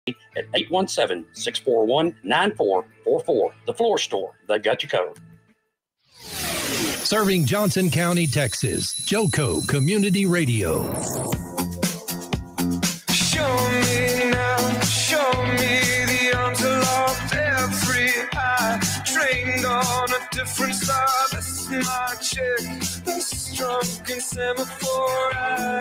at 817-641-9444. The Floor Store. They've got you covered. Serving Johnson County, Texas. Joco Community Radio. Show me now, show me the arms aloft, every eye trained on a different star. That's my check, the drunken semaphore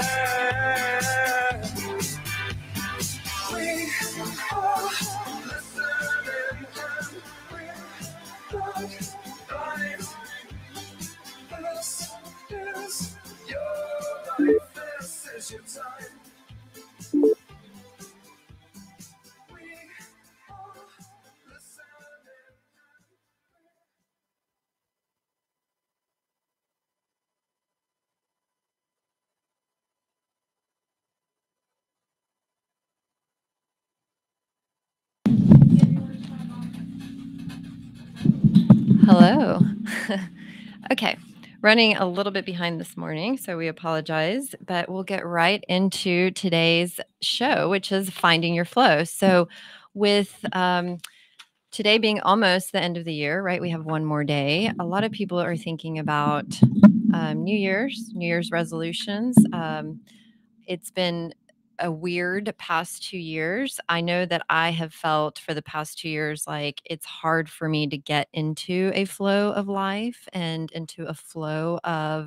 eye. We are listening and we're not blind. This is your life, this is your time. Hello. Okay, running a little bit behind this morning, so we apologize, but we'll get right into today's show, which is Finding Your Flow. So with today being almost the end of the year, right? We have one more day. A lot of people are thinking about New Year's resolutions. It's been a weird past 2 years. I know that I have felt for the past 2 years like it's hard for me to get into a flow of life and into a flow of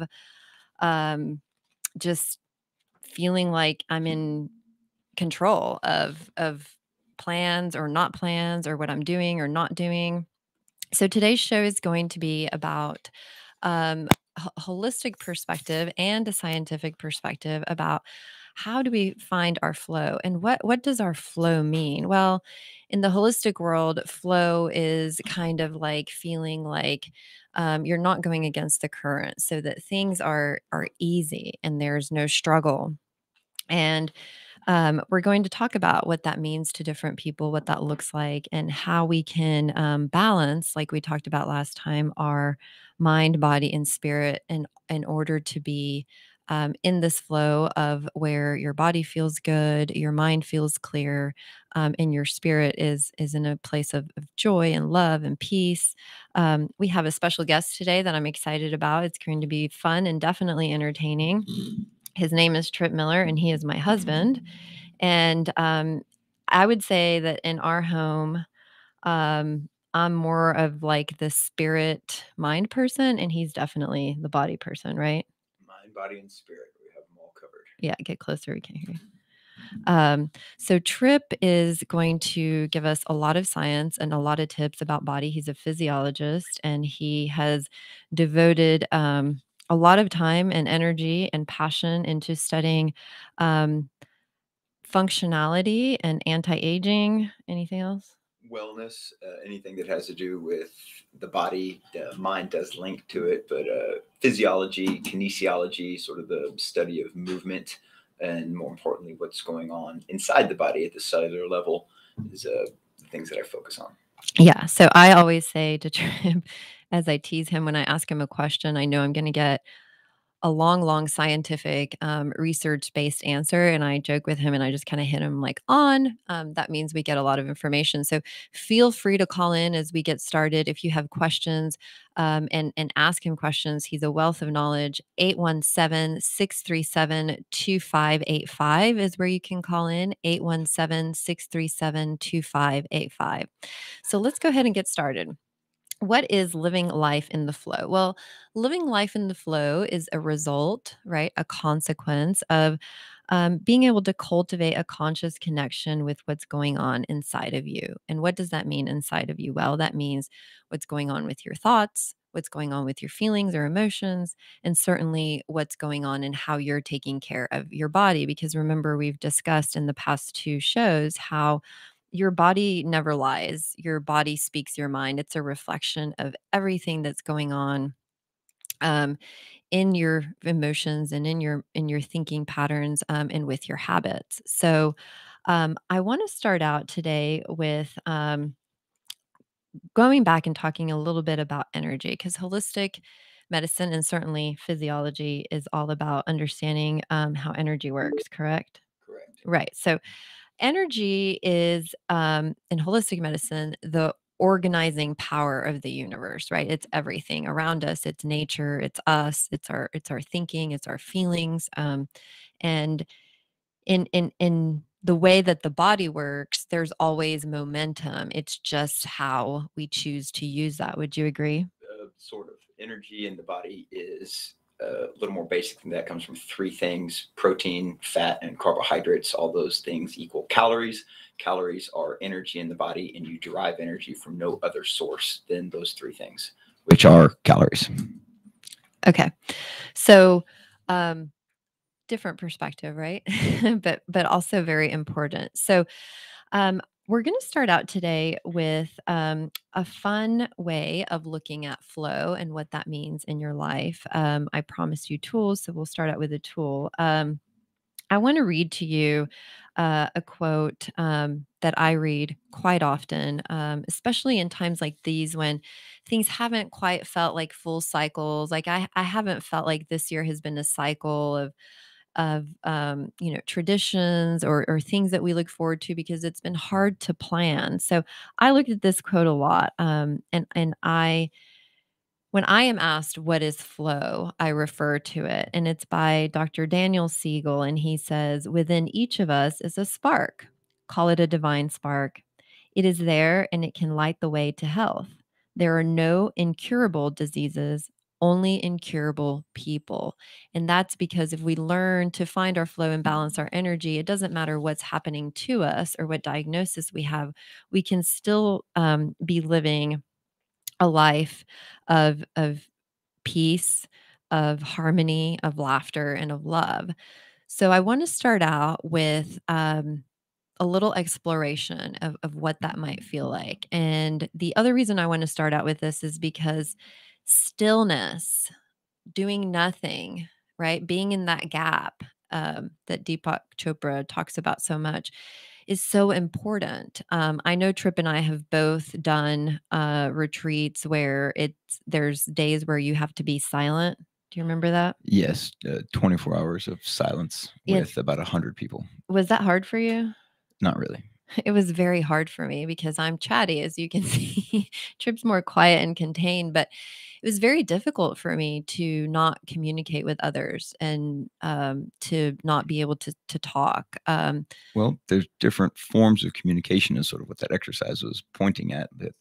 just feeling like I'm in control of plans or not plans or what I'm doing or not doing. So today's show is going to be about holistic perspective and a scientific perspective about how do we find our flow and what does our flow mean? Well, in the holistic world, flow is kind of like feeling like you're not going against the current, so that things are easy and there's no struggle. And we're going to talk about what that means to different people, what that looks like, and how we can balance, like we talked about last time, our mind, body, and spirit in order to be in this flow of where your body feels good, your mind feels clear, and your spirit is in a place of joy and love and peace. We have a special guest today that I'm excited about. It's going to be fun and definitely entertaining. His name is Trip Miller, and he is my husband. And I would say that in our home, I'm more of like the spirit mind person, and he's definitely the body person, right? Mind, body, and spirit. We have them all covered. Yeah, get closer. We can't hear you. So Trip is going to give us a lot of science and a lot of tips about body. He's a physiologist, and he has devoted a lot of time and energy and passion into studying functionality and anti-aging. Anything else? Wellness, anything that has to do with the body. The mind does link to it, but physiology, kinesiology, sort of the study of movement, and more importantly, what's going on inside the body at the cellular level is the things that I focus on. Yeah. So I always say to Trip, as I tease him when I ask him a question, I know I'm going to get a long scientific, research-based answer, and I joke with him, and I just kinda hit him, like, on. That means we get a lot of information, so feel free to call in as we get started if you have questions, and ask him questions. He's a wealth of knowledge. 817-637-2585 is where you can call in, 817-637-2585. So let's go ahead and get started. What is living life in the flow? Well, living life in the flow is a result, right? A consequence of being able to cultivate a conscious connection with what's going on inside of you. And what does that mean inside of you? Well, that means what's going on with your thoughts, what's going on with your feelings or emotions, and certainly what's going on in how you're taking care of your body. Because remember, we've discussed in the past two shows how your body never lies. Your body speaks your mind. It's a reflection of everything that's going on um, in your emotions and in your thinking patterns, and with your habits. So I want to start out today with going back and talking a little bit about energy, because holistic medicine and certainly physiology is all about understanding how energy works. Correct? Correct. Right. So energy is in holistic medicine the organizing power of the universe, right? It's everything around us. It's nature. It's us. It's our thinking. It's our feelings. And in the way that the body works, there's always momentum. It's just how we choose to use that. Would you agree? Sort of energy in the body is a little more basic than that. Comes from three things: protein, fat, and carbohydrates. All those things equal calories. Calories are energy in the body, and you derive energy from no other source than those three things, which are calories. Okay. So, different perspective, right? but also very important. So, we're going to start out today with a fun way of looking at flow and what that means in your life. I promised you tools, so we'll start out with a tool. I want to read to you a quote that I read quite often, especially in times like these when things haven't quite felt like full cycles. Like I haven't felt like this year has been a cycle of traditions or things that we look forward to because it's been hard to plan. So I looked at this quote a lot, and I when I am asked what is flow, I refer to it, and it's by Dr. Daniel Siegel, and he says, "Within each of us is a spark. Call it a divine spark. It is there and it can light the way to health. There are no incurable diseases, only incurable people." And that's because if we learn to find our flow and balance our energy, it doesn't matter what's happening to us or what diagnosis we have, we can still be living a life of peace, of harmony, of laughter, and of love. So I want to start out with a little exploration of what that might feel like. And the other reason I want to start out with this is because stillness, doing nothing, right? Being in that gap that Deepak Chopra talks about so much is so important. I know Trip and I have both done retreats where there's days where you have to be silent. Do you remember that? Yes, 24 hours of silence Yeah. with about 100 people. Was that hard for you? Not really. It was very hard for me because I'm chatty, as you can see. Trip's more quiet and contained, but it was very difficult for me to not communicate with others and to not be able to talk. Well, there's different forms of communication, is sort of what that exercise was pointing at. That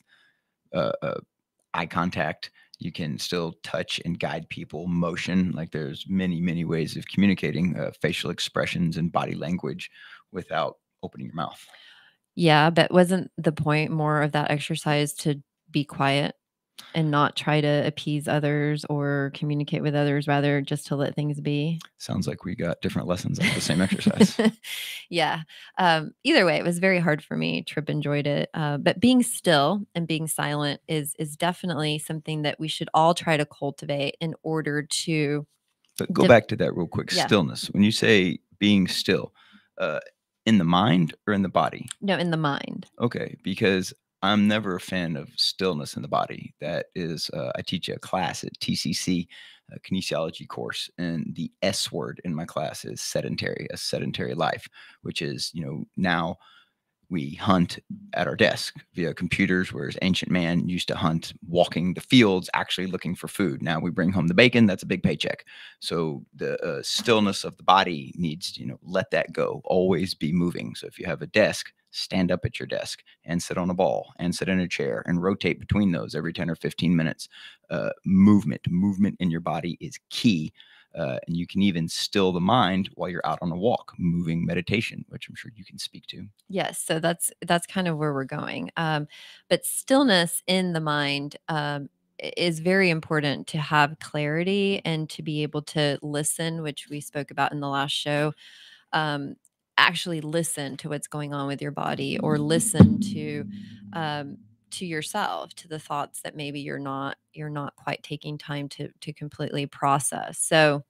eye contact, you can still touch and guide people. Motion, like there's many ways of communicating. Facial expressions and body language without opening your mouth. Yeah, but wasn't the point more of that exercise to be quiet and not try to appease others or communicate with others, rather just to let things be? Sounds like we got different lessons out of the same exercise. Yeah. Either way, it was very hard for me. Trip enjoyed it. But being still and being silent is definitely something that we should all try to cultivate in order to But go back to that real quick. Yeah. Stillness. When you say being still, uh, in the mind or in the body? No, in the mind. Okay, because I'm never a fan of stillness in the body. That is, I teach a class at TCC, a kinesiology course, and the S word in my class is sedentary, a sedentary life, which is, now we hunt at our desk via computers, whereas ancient man used to hunt walking the fields, actually looking for food. Now we bring home the bacon. That's a big paycheck. So the stillness of the body needs, let that go. Always be moving. So if you have a desk, stand up at your desk and sit on a ball and sit in a chair and rotate between those every 10 or 15 minutes. Movement in your body is key. And you can even still the mind while you're out on a walk, moving meditation, which I'm sure you can speak to. Yes, so that's kind of where we're going. But stillness in the mind is very important to have clarity and to be able to listen, which we spoke about in the last show. Actually, listen to what's going on with your body, or listen to yourself, to the thoughts that maybe you're not quite taking time to completely process. So,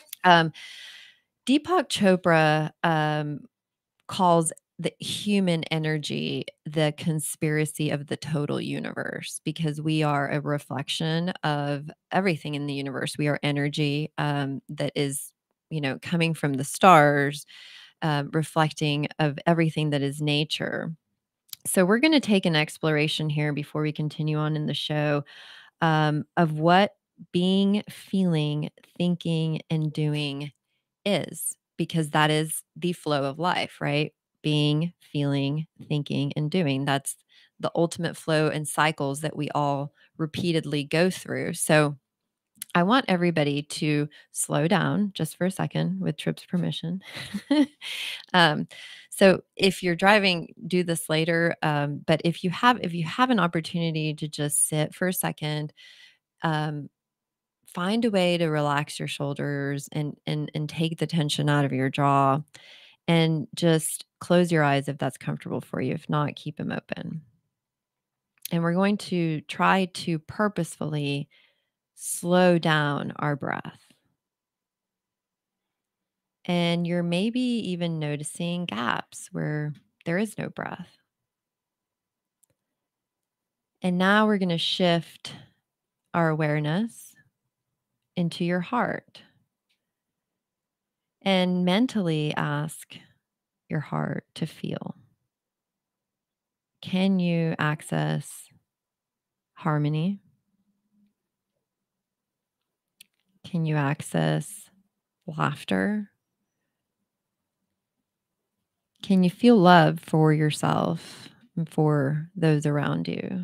Deepak Chopra calls the human energy the conspiracy of the total universe, because we are a reflection of everything in the universe. We are energy that is, coming from the stars, reflecting of everything that is nature. So we're going to take an exploration here before we continue on in the show, of what being, feeling, thinking, and doing is, because that is the flow of life, right? Being, feeling, thinking, and doing. That's the ultimate flow and cycles that we all repeatedly go through. So I want everybody to slow down just for a second with Tripp's permission. um, so if you're driving, do this later. But if you have an opportunity to just sit for a second, um, find a way to relax your shoulders and take the tension out of your jaw, and just close your eyes if that's comfortable for you. If not, keep them open. And we're going to try to purposefully slow down our breath. And you're maybe even noticing gaps where there is no breath. And now we're going to shift our awareness into your heart and mentally ask your heart to feel. Can you access harmony? Can you access laughter? Can you feel love for yourself and for those around you?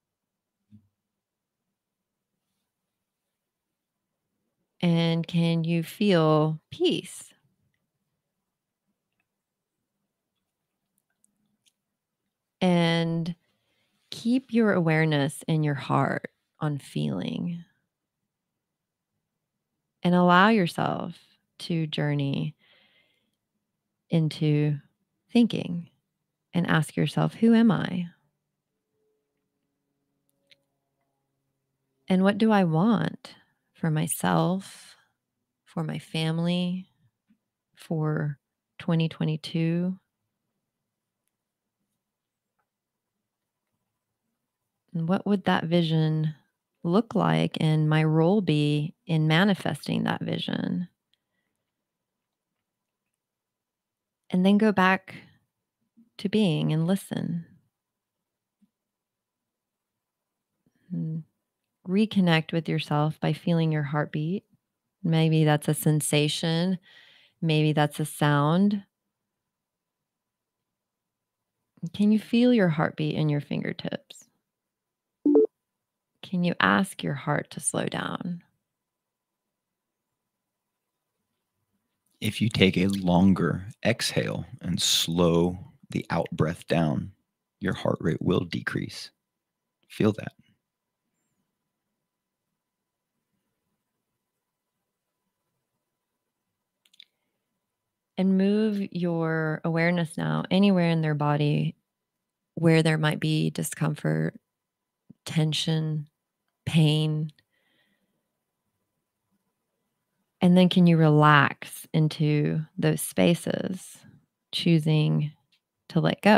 And can you feel peace? And keep your awareness in your heart on feeling. And allow yourself to journey into thinking and ask yourself, who am I? And what do I want for myself, for my family, for 2022? And what would that vision look like, and my role be in manifesting that vision? And then go back to being and listen. And reconnect with yourself by feeling your heartbeat. Maybe that's a sensation, maybe that's a sound. Can you feel your heartbeat in your fingertips? Can you ask your heart to slow down? If you take a longer exhale and slow the out breath down, your heart rate will decrease. Feel that. And move your awareness now anywhere in their body where there might be discomfort, tension, pain. And then can you relax into those spaces, choosing to let go?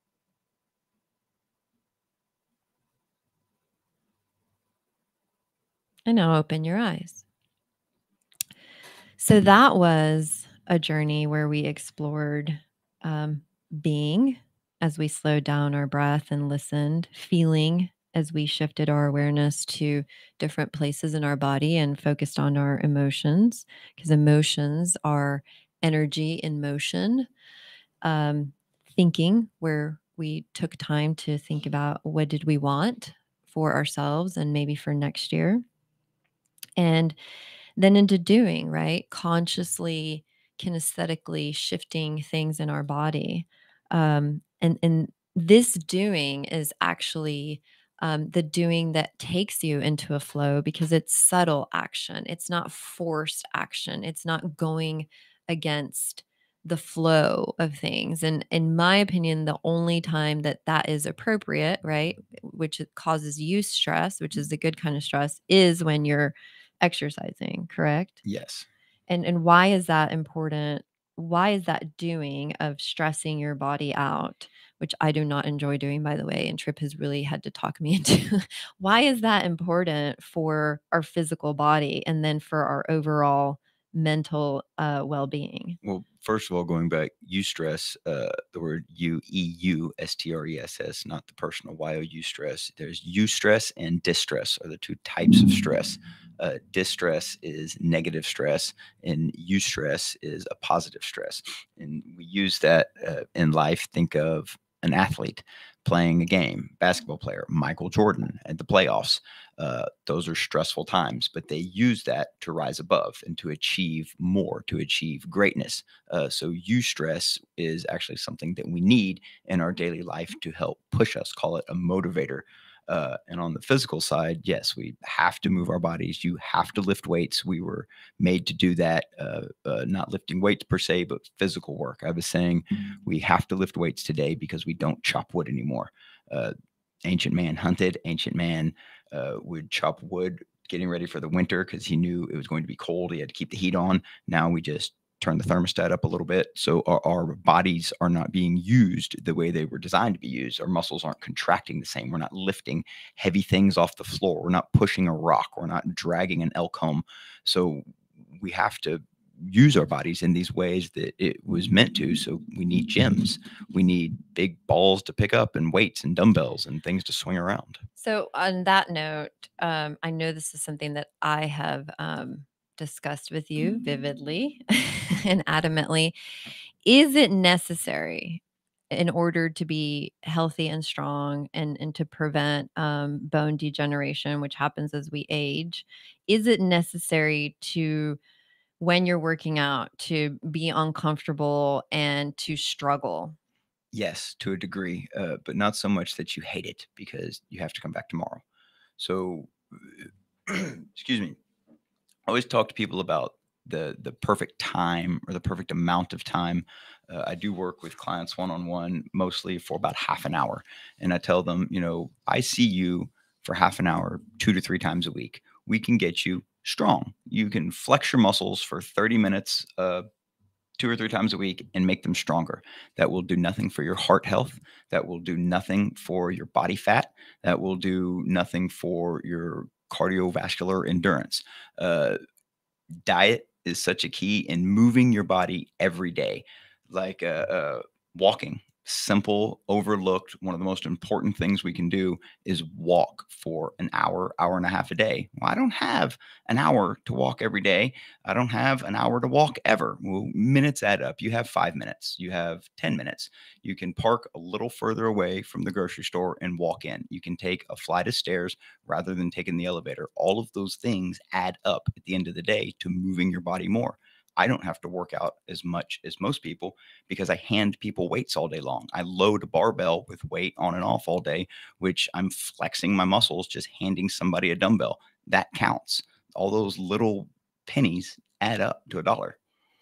And now open your eyes. So that was a journey where we explored being as we slowed down our breath and listened, feeling as we shifted our awareness to different places in our body and focused on our emotions, because emotions are energy in motion. Thinking, where we took time to think about what did we want for ourselves and maybe for next year. And then into doing, right? Consciously, kinesthetically shifting things in our body. And this doing is actually the doing that takes you into a flow, because it's subtle action. It's not forced action. It's not going against the flow of things. And in my opinion, the only time that that is appropriate, right, which it causes you stress, which is the good kind of stress, is when you're exercising, correct? Yes. And why is that important? Why is that doing of stressing your body out, which I do not enjoy doing, by the way, and Trip has really had to talk me into. Why is that important for our physical body and then for our overall mental well-being? Well, first of all, going back, eustress, the word eustress, not the personal stress. There's eustress and distress are the two types of stress. Distress is negative stress, and eustress is a positive stress. And we use that in life. Think of an athlete playing a game, basketball player, Michael Jordan at the playoffs. Those are stressful times, but they use that to rise above and to achieve more, to achieve greatness. So eustress is actually something that we need in our daily life to help push us, call it a motivator. And on the physical side, yes, we have to move our bodies. You have to lift weights. We were made to do that, not lifting weights per se, but physical work. I was saying we have to lift weights today because we don't chop wood anymore. Ancient man hunted, ancient man would chop wood getting ready for the winter because he knew it was going to be cold. He had to keep the heat on. Now we just turn the thermostat up a little bit. So our bodies are not being used the way they were designed to be used. Our muscles aren't contracting the same. We're not lifting heavy things off the floor. We're not pushing a rock. We're not dragging an elk home. So we have to use our bodies in these ways that it was meant to. So we need gyms. We need big balls to pick up and weights and dumbbells and things to swing around. So on that note, I know this is something that I have discussed with you vividly and adamantly. Is it necessary in order to be healthy and strong and to prevent bone degeneration, which happens as we age? Is it necessary to, when you're working out, to be uncomfortable and to struggle? Yes, to a degree, but not so much that you hate it because you have to come back tomorrow. So, excuse me. I always talk to people about the perfect time or the perfect amount of time. I do work with clients one on one, mostly for about half an hour, and I tell them, I see you for half an hour, 2 to 3 times a week. We can get you strong. You can flex your muscles for 30 minutes 2 or 3 times a week and make them stronger. That will do nothing for your heart health. That will do nothing for your body fat. That will do nothing for your cardiovascular endurance. Diet is such a key in moving your body every day, like walking. Simple, overlooked. One of the most important things we can do is walk for an hour, hour and a half a day. Well, I don't have an hour to walk every day. I don't have an hour to walk ever. Well, minutes add up. You have 5 minutes. You have 10 minutes. You can park a little further away from the grocery store and walk in. You can take a flight of stairs rather than taking the elevator. All of those things add up at the end of the day to moving your body more. I don't have to work out as much as most people because I hand people weights all day long. I load a barbell with weight on and off all day, which I'm flexing my muscles just handing somebody a dumbbell. That counts. All those little pennies add up to $1.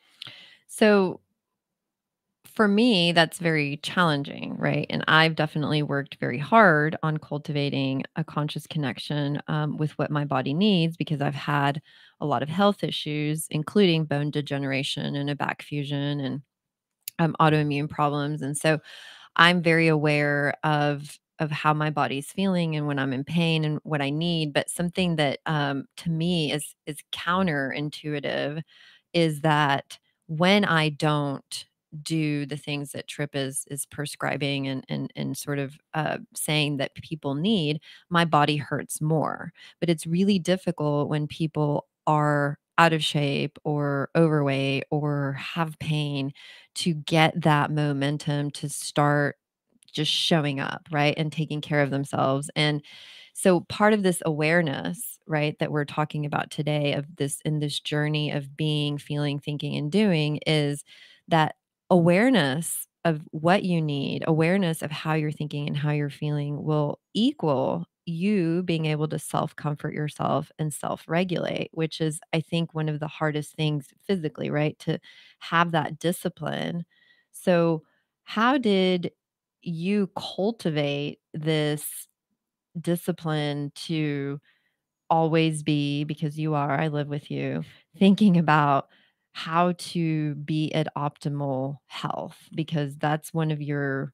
So for me, that's very challenging, right? And I've definitely worked very hard on cultivating a conscious connection with what my body needs because I've had a lot of health issues, including bone degeneration and a back fusion and autoimmune problems. And so I'm very aware of how my body's feeling and when I'm in pain and what I need. But something that to me is counterintuitive is that when I don't do the things that Tripp is prescribing and sort of saying that people need, my body hurts more. But it's really difficult when people are out of shape or overweight or have pain to get that momentum to start just showing up, right? And taking care of themselves. And so part of this awareness, right, that we're talking about today of this in this journey of being, feeling, thinking, and doing is that awareness of what you need, awareness of how you're thinking and how you're feeling will equal you being able to self comfort yourself and self regulate, which is, I think, one of the hardest things physically, right? To have that discipline. So, how did you cultivate this discipline to always be, because you are, I live with you, thinking about how to be at optimal health? Because that's one of your,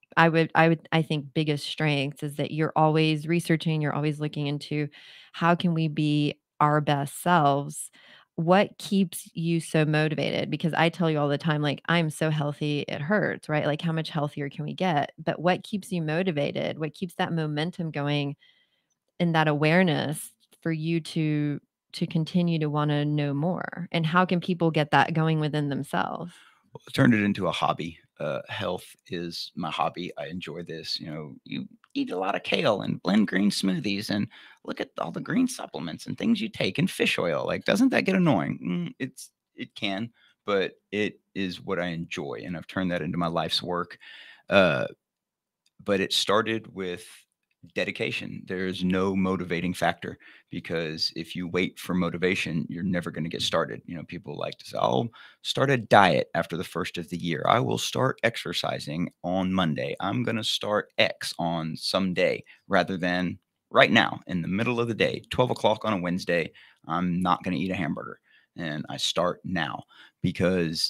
I think biggest strengths is that you're always researching, you're always looking into how can we be our best selves what keeps you so motivated? Because I tell you all the time, like, I'm so healthy, it hurts, right? Like, how much healthier can we get? But what keeps you motivated? What keeps that momentum going and that awareness for you to continue to want to know more? And how can people get that going within themselves? I turned it into a hobby. Health is my hobby. I enjoy this. You eat a lot of kale and blend green smoothies and look at all the green supplements and things you take and fish oil. Like, doesn't that get annoying? It can, but it is what I enjoy, and I've turned that into my life's work. Uh, but it started with dedication. There's no motivating factor, because if you wait for motivation, you're never going to get started. People like to say, I'll start a diet after the first of the year. I will start exercising on Monday. I'm going to start X on some day, rather than right now in the middle of the day, 12 o'clock on a Wednesday. I'm not going to eat a hamburger. And I start now, because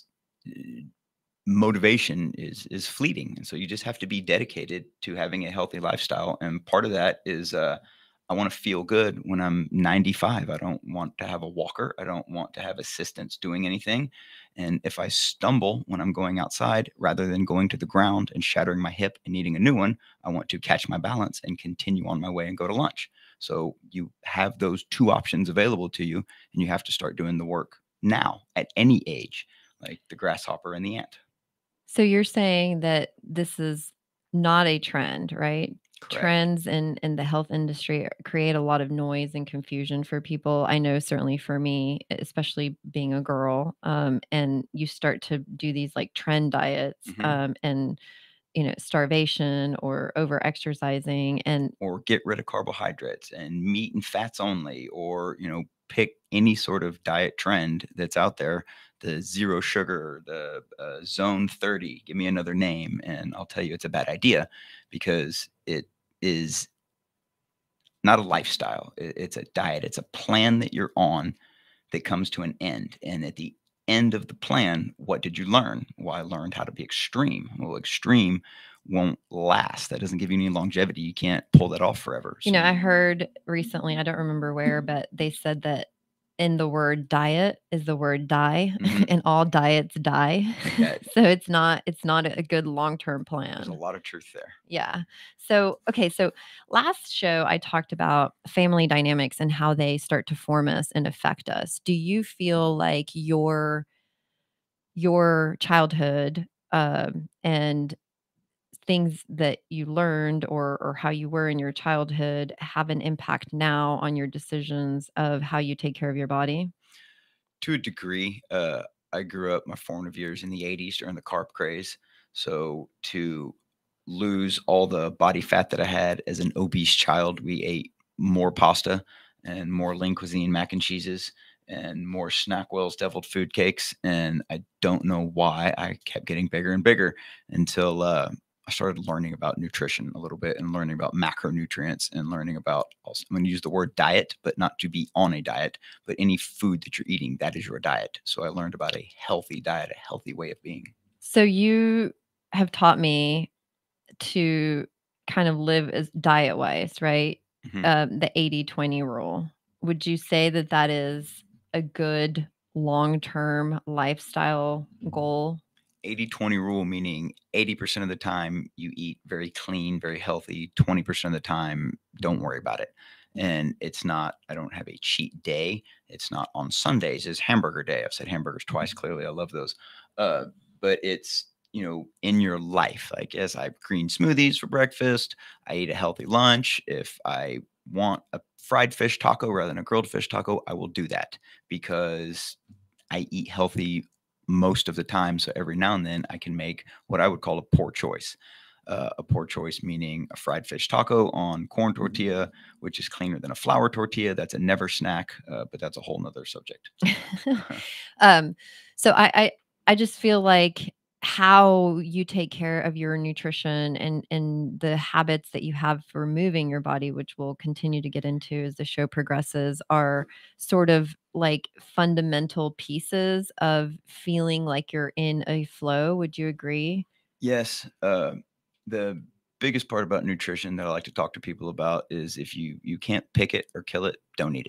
motivation is fleeting, and so you just have to be dedicated to having a healthy lifestyle. And part of that is, I want to feel good when I'm 95. I don't want to have a walker. I don't want to have assistance doing anything. And if I stumble when I'm going outside, rather than going to the ground and shattering my hip and needing a new one, I want to catch my balance and continue on my way and go to lunch. So you have those two options available to you, and you have to start doing the work now at any age, like the grasshopper and the ant. So you're saying that this is not a trend, right? Correct. Trends in the health industry create a lot of noise and confusion for people. I know certainly for me, especially being a girl, and you start to do these like trend diets, and starvation or over exercising, and Or get rid of carbohydrates and meat and fats only, or pick any sort of diet trend that's out there, the zero sugar, the zone 30, give me another name, and I'll tell you it's a bad idea, because it is not a lifestyle. It's a diet. It's a plan that you're on that comes to an end. And at the end of the plan, what did you learn? Well, I learned how to be extreme. Well, extreme won't last. That doesn't give you any longevity. You can't pull that off forever. So I heard recently, I don't remember where, but they said that in the word diet is the word die, and all diets die. Yeah. So it's not a good long-term plan. There's a lot of truth there. Yeah. So, okay. So last show, I talked about family dynamics and how they start to form us and affect us. Do you feel like your childhood, and things that you learned, or how you were in your childhood, have an impact now on your decisions of how you take care of your body? To a degree, I grew up my formative years in the 80s during the carb craze. So to lose all the body fat that I had as an obese child, we ate more pasta and more lean cuisine mac and cheeses and more Snackwell's deviled food cakes. And I don't know why I kept getting bigger and bigger until I started learning about nutrition a little bit, and learning about macronutrients, and learning about, also, I'm going to use the word diet, but not to be on a diet, but any food that you're eating, that is your diet. So I learned about a healthy diet, a healthy way of being. So you have taught me to kind of live as diet wise, right? The 80-20 rule. Would you say that that is a good long-term lifestyle goal? 80-20 rule, meaning 80% of the time you eat very clean, very healthy. 20% of the time, don't worry about it. And it's not, I don't have a cheat day. It's not on Sundays is hamburger day. I've said hamburgers twice. Clearly, I love those. But it's, in your life, like, as I have green smoothies for breakfast, I eat a healthy lunch. If I want a fried fish taco rather than a grilled fish taco, I will do that, because I eat healthy most of the time. So every now and then I can make what I would call a poor choice. A poor choice meaning a fried fish taco on corn tortilla, which is cleaner than a flour tortilla. That's a never snack, but that's a whole nother subject. So I just feel like how you take care of your nutrition and the habits that you have for moving your body, which we'll continue to get into as the show progresses, are sort of like fundamental pieces of feeling like you're in a flow. Would you agree? Yes. The biggest part about nutrition that I like to talk to people about is, if you can't pick it or kill it, don't eat it.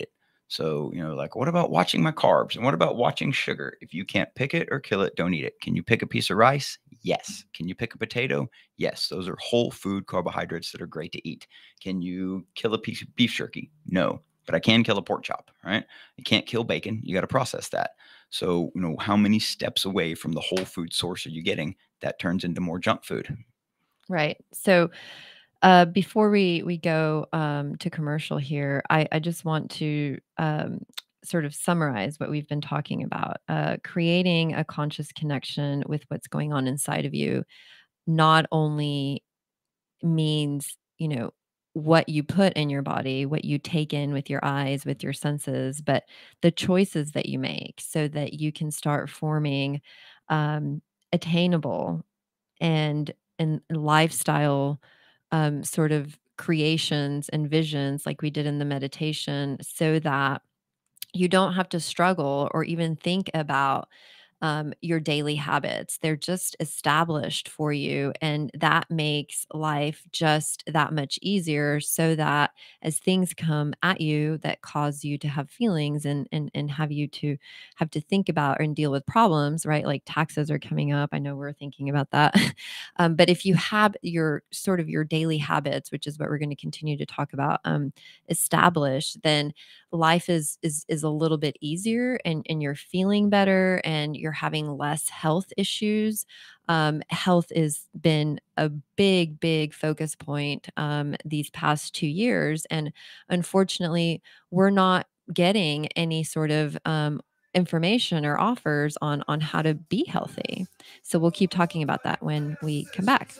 So, like, what about watching my carbs? And what about watching sugar? If you can't pick it or kill it, don't eat it. Can you pick a piece of rice? Yes. Can you pick a potato? Yes. Those are whole food carbohydrates that are great to eat. Can you kill a piece of beef jerky? No. But I can kill a pork chop, right? You can't kill bacon. You got to process that. So, how many steps away from the whole food source are you getting? That turns into more junk food. Right. So before we go to commercial here, I just want to sort of summarize what we've been talking about. Creating a conscious connection with what's going on inside of you not only means, what you put in your body, what you take in with your eyes, with your senses, but the choices that you make so that you can start forming attainable and lifestyle sort of creations and visions like we did in the meditation, so that you don't have to struggle or even think about your daily habits. They're just established for you. And that makes life just that much easier, so that as things come at you that cause you to have feelings and have you to have to think about and deal with problems, right? Like taxes are coming up. I know we're thinking about that. But if you have your sort of your daily habits, which is what we're going to continue to talk about, established, then life is a little bit easier, and you're feeling better, and you're having less health issues. Health has been a big focus point these past 2 years, and unfortunately we're not getting any sort of information or offers on how to be healthy. So we'll keep talking about that when we come back.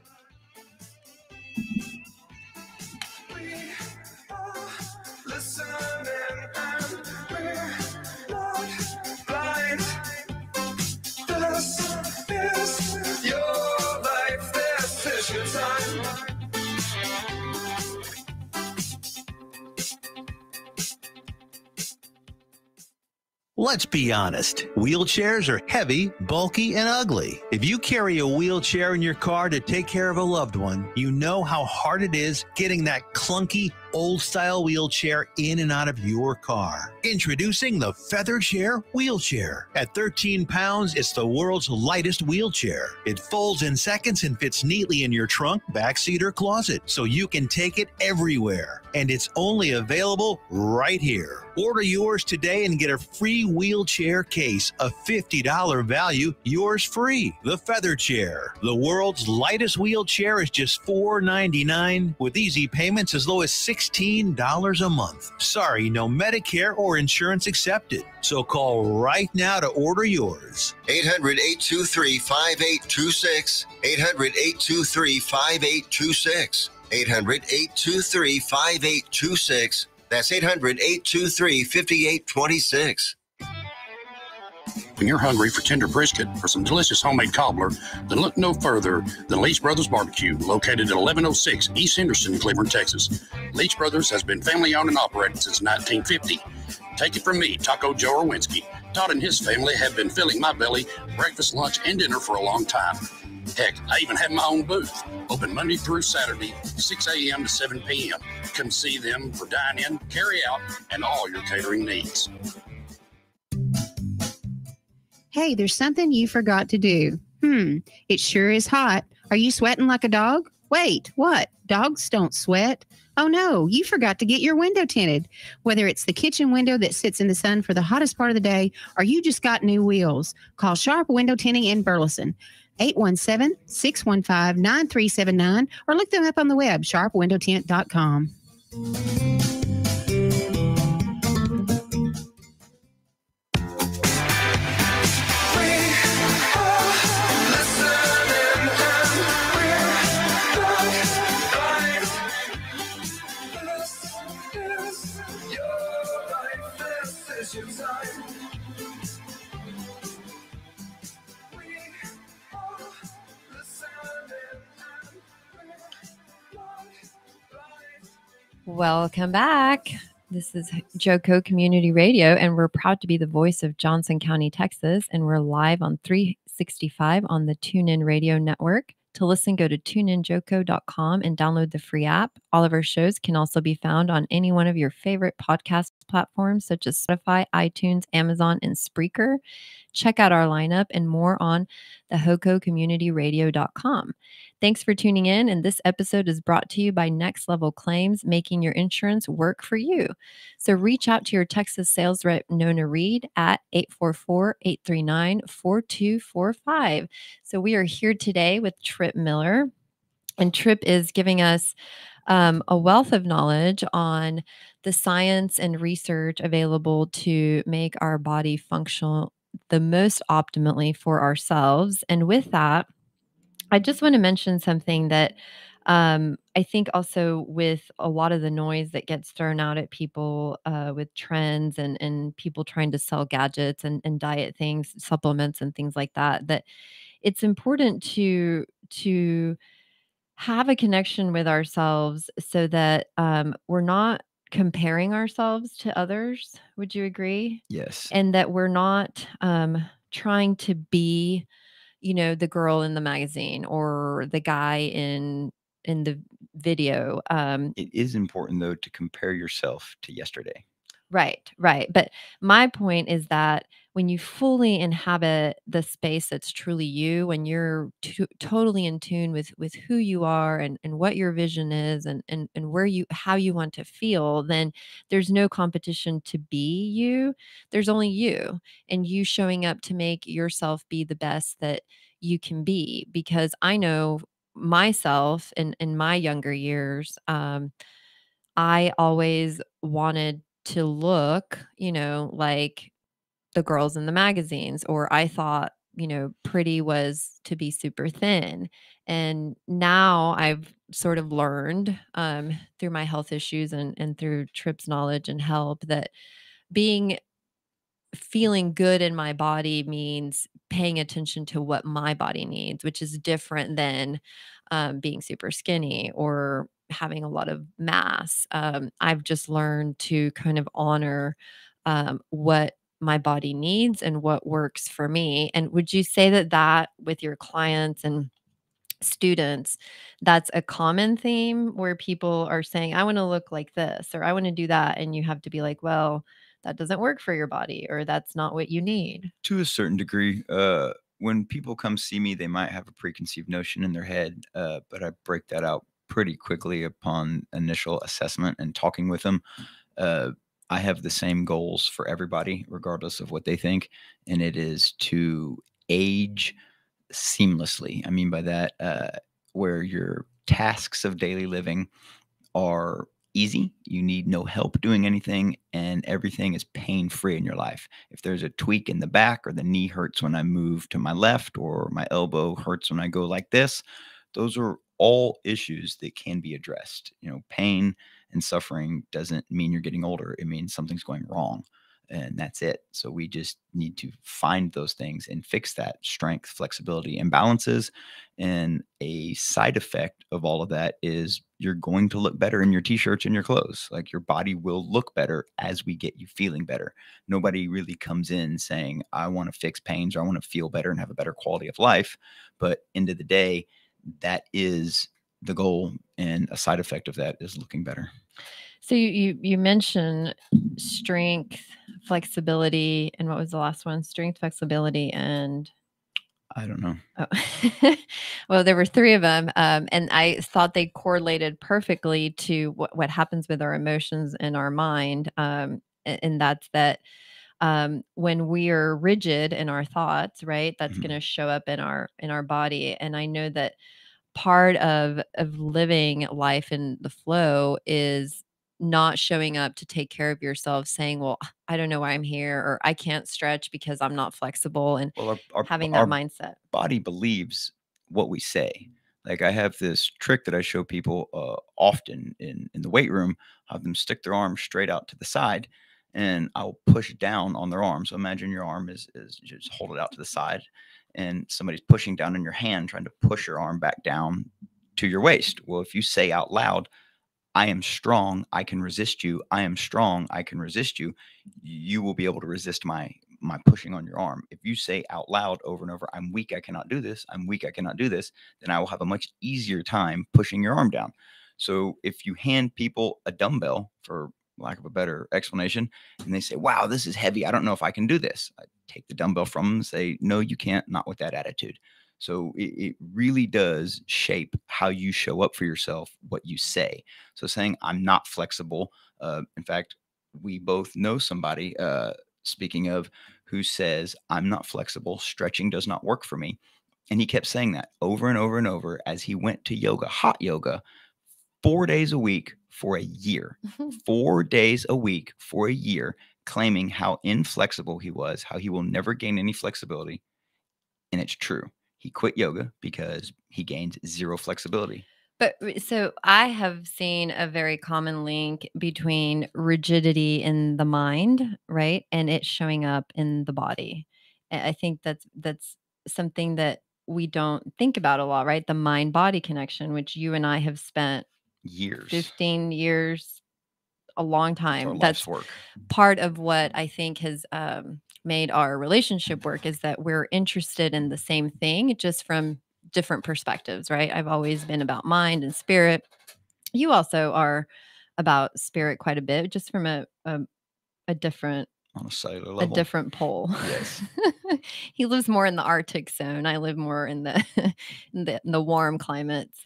Let's be honest. Wheelchairs are heavy, bulky, and ugly. If you carry a wheelchair in your car to take care of a loved one, you know how hard it is getting that clunky, old-style wheelchair in and out of your car. Introducing the Feather Chair Wheelchair. At 13 pounds, it's the world's lightest wheelchair. It folds in seconds and fits neatly in your trunk, backseat, or closet, so you can take it everywhere. And it's only available right here. Order yours today and get a free wheelchair case, a $50 value, yours free. The Feather Chair. The world's lightest wheelchair is just $4.99 with easy payments as low as $16 a month. Sorry, no Medicare or insurance accepted. So call right now to order yours. 800-823-5826. 800-823-5826. 800-823-5826. That's 800-823-5826. When you're hungry for tender brisket or some delicious homemade cobbler, then look no further than Leach Brothers Barbecue, located at 1106 East Henderson in Cleveland, Texas. Leach Brothers has been family-owned and operated since 1950. Take it from me, Taco Joe Orwinski. Todd and his family have been filling my belly breakfast, lunch, and dinner for a long time. Heck, I even have my own booth, open Monday through Saturday, 6 a.m. to 7 p.m. Come see them for dine-in, carry-out, and all your catering needs. Hey, there's something you forgot to do. It sure is hot. Are you sweating like a dog? Wait, what? Dogs don't sweat. Oh no, you forgot to get your window tinted. Whether it's the kitchen window that sits in the sun for the hottest part of the day, or you just got new wheels, call Sharp Window Tinting in Burleson. 817-615-9379, or look them up on the web, sharpwindowtint.com. Welcome back. This is JoCo Community Radio, and we're proud to be the voice of Johnson County, Texas, and we're live on 365 on the TuneIn Radio Network. To listen, go to tuneinjoko.com and download the free app. All of our shows can also be found on any one of your favorite podcast platforms, such as Spotify, iTunes, Amazon, and Spreaker. Check out our lineup and more on thehococommunityradio.com. Thanks for tuning in, and this episode is brought to you by Next Level Claims, making your insurance work for you. So reach out to your Texas sales rep, Nona Reed, at 844-839-4245. So we are here today with Trip Miller, and Trip is giving us a wealth of knowledge on the science and research available to make our body functional the most optimally for ourselves. And with that, I just want to mention something that I think also with a lot of the noise that gets thrown out at people with trends and people trying to sell gadgets and diet things, supplements and things like that, that it's important to have a connection with ourselves so that we're not comparing ourselves to others. Would you agree? Yes. And that we're not trying to be, the girl in the magazine or the guy in the video. It is important, though, to compare yourself to yesterday. Right, right. But my point is that when you fully inhabit the space that's truly you, when you're totally in tune with who you are and what your vision is and where how you want to feel, then there's no competition to be you. There's only you and you showing up to make yourself be the best that you can be. Because I know myself in my younger years, I always wanted to look, like the girls in the magazines, or I thought, pretty was to be super thin. And now I've sort of learned through my health issues and through Trip's knowledge and help that being feeling good in my body means paying attention to what my body needs, which is different than being super skinny or having a lot of mass. I've just learned to kind of honor what my body needs and what works for me. And would you say that with your clients and students, that's a common theme where people are saying, I want to look like this, or I want to do that. And you have to be like, well, that doesn't work for your body, or that's not what you need. To a certain degree, when people come see me, they might have a preconceived notion in their head, but I break that out pretty quickly upon initial assessment and talking with them. I have the same goals for everybody, regardless of what they think, and it is to age seamlessly. I mean by that, where your tasks of daily living are easy. You need no help doing anything, and everything is pain free in your life. If there's a tweak in the back, or the knee hurts when I move to my left, or my elbow hurts when I go like this, those are all issues that can be addressed. Pain and suffering doesn't mean you're getting older. It means something's going wrong. And that's it. So we just need to find those things and fix that: strength, flexibility, imbalances. And a side effect of all of that is you're going to look better in your t-shirts and your clothes. Like, your body will look better as we get you feeling better. Nobody really comes in saying, I want to fix pains, or I want to feel better and have a better quality of life. But end of the day, that is the goal. And a side effect of that is looking better. So you mentioned strength, flexibility, and what was the last one? Strength, flexibility, and I don't know. Oh. Well, there were three of them, and I thought they correlated perfectly to what happens with our emotions and our mind, and that's that when we are rigid in our thoughts, right? That's Mhm. going to show up in our body, and I know that part of living life in the flow is not showing up to take care of yourself, saying, well, I don't know why I'm here, or I can't stretch because I'm not flexible, and Well, having that our mindset. body believes what we say. Like, I have this trick that I show people often in the weight room. I have them stick their arms straight out to the side, and I'll push down on their arm. So imagine your arm is just hold it out to the side, and somebody's pushing down on your hand, trying to push your arm back down to your waist. Well, if you say out loud, I am strong, I can resist you. I am strong, I can resist you. You will be able to resist my my pushing on your arm. If you say out loud over and over, I'm weak, I cannot do this, I'm weak, I cannot do this, then I will have a much easier time pushing your arm down. So if you hand people a dumbbell, for lack of a better explanation, and they say, wow, this is heavy, I don't know if I can do this, I take the dumbbell from them and say, no, you can't, not with that attitude. So it really does shape how you show up for yourself, what you say. So saying I'm not flexible. In fact, we both know somebody, speaking of, who says I'm not flexible, stretching does not work for me. And he kept saying that over and over and over as he went to yoga, hot yoga, 4 days a week for a year, 4 days a week for a year, claiming how inflexible he was, how he will never gain any flexibility. And it's true. He quit yoga because he gained zero flexibility. But so I have seen a very common link between rigidity in the mind, right, and it showing up in the body. I think that's something that we don't think about a lot, right? The mind body connection, which you and I have spent Years. 15 years, a long It's our time. life's That's work. part of what I think has made our relationship work, is that we're interested in the same thing, just from different perspectives, right? I've always been about mind and spirit. You also are about spirit quite a bit, just from a different On a cellular a level. different pole. Yes. He lives more in the Arctic zone. I live more in the in the warm climates.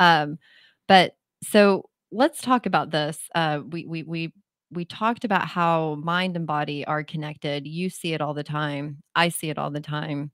But so let's talk about this. We talked about how mind and body are connected. You see it all the time. I see it all the time.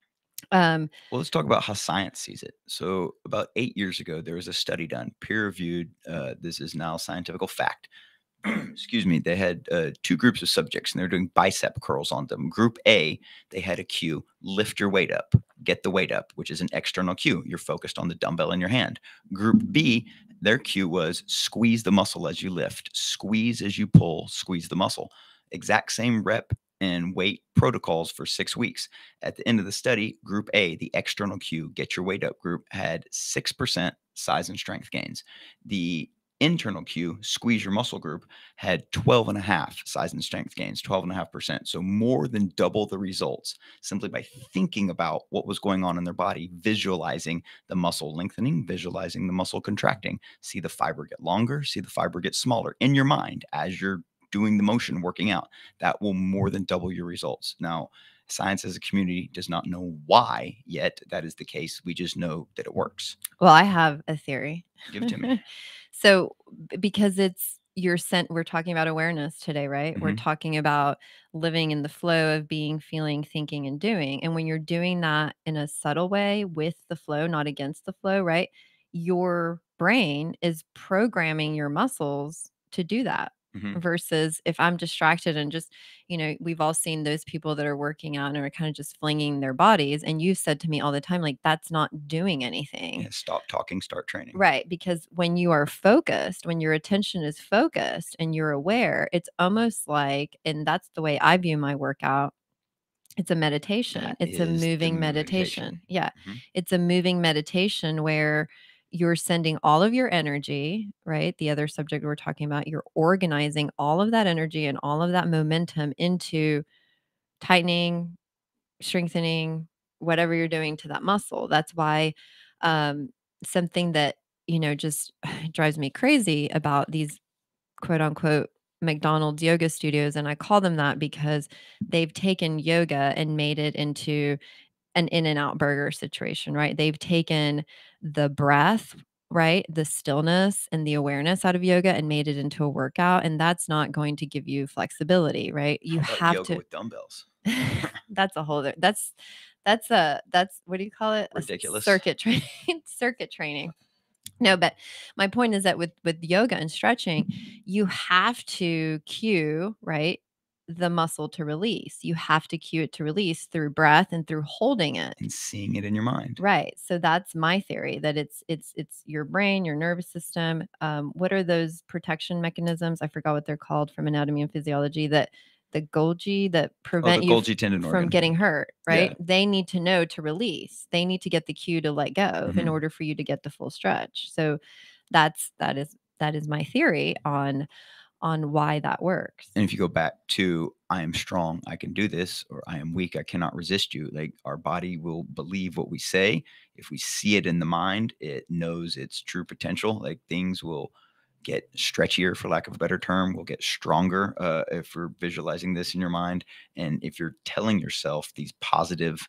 Well, let's talk about how science sees it. So, about 8 years ago, there was a study done, peer reviewed. This is now scientific fact. Excuse me. They had 2 groups of subjects, and they're doing bicep curls on them. Group A, they had a cue: lift your weight up, get the weight up, which is an external cue. You're focused on the dumbbell in your hand. Group B, their cue was squeeze the muscle as you lift, squeeze as you pull, squeeze the muscle. Exact same rep and weight protocols for 6 weeks. At the end of the study, Group A, the external cue, get your weight up group, had 6% size and strength gains. The internal cue, squeeze your muscle group, had 12.5 size and strength gains, 12.5%. So more than double the results simply by thinking about what was going on in their body, visualizing the muscle lengthening, visualizing the muscle contracting. See the fiber get longer, see the fiber get smaller in your mind as you're doing the motion, working out. That will more than double your results. Now, science as a community does not know why yet that is the case. We just know that it works. Well, I have a theory. Give it to me. So, because it's we're talking about awareness today, right? We're Mhm. talking about living in the flow of being, feeling, thinking, and doing. And when you're doing that in a subtle way with the flow, not against the flow, right? Your brain is programming your muscles to do that. Mhm. Versus if I'm distracted and just, we've all seen those people that are working out and are kind of just flinging their bodies. And you said to me all the time, like, that's not doing anything. Yeah, stop talking, start training. Right. Because when you are focused, when your attention is focused and you're aware, it's almost like, and that's the way I view my workout. It's a meditation. That It's a is the moving meditation. meditation. Yeah. Mhm. It's a moving meditation where you're sending all of your energy, right? The other subject we're talking about, you're organizing all of that energy and all of that momentum into tightening, strengthening, whatever you're doing to that muscle. That's why um, something that, just drives me crazy about these quote unquote McDonald's yoga studios. And I call them that because they've taken yoga and made it into an In-N-Out burger situation, right? They've taken the breath, right? The stillness and the awareness out of yoga and made it into a workout. And that's not going to give you flexibility, right? You How about have yoga to. with dumbbells? That's a whole other, that's what do you call it? Ridiculous. Circuit training. Circuit training. No, but my point is that with yoga and stretching, you have to cue, right, the muscle to release. You have to cue it to release through breath and through holding it. And seeing it in your mind. Right. So that's my theory, that it's your brain, your nervous system. What are those protection mechanisms? I forgot what they're called from anatomy and physiology, that the Golgi that prevent the you Golgi tendon from organ. getting hurt, right? Yeah. They need to know to release. They need to get the cue to let go in Mhm. order for you to get the full stretch. So that is my theory on on why that works. And if you go back to I am strong, I can do this, or I am weak, I cannot resist you, like our body will believe what we say. If we see it in the mind, it knows its true potential. Like things will get stretchier, for lack of a better term, will get stronger if we're visualizing this in your mind. And if you're telling yourself these positive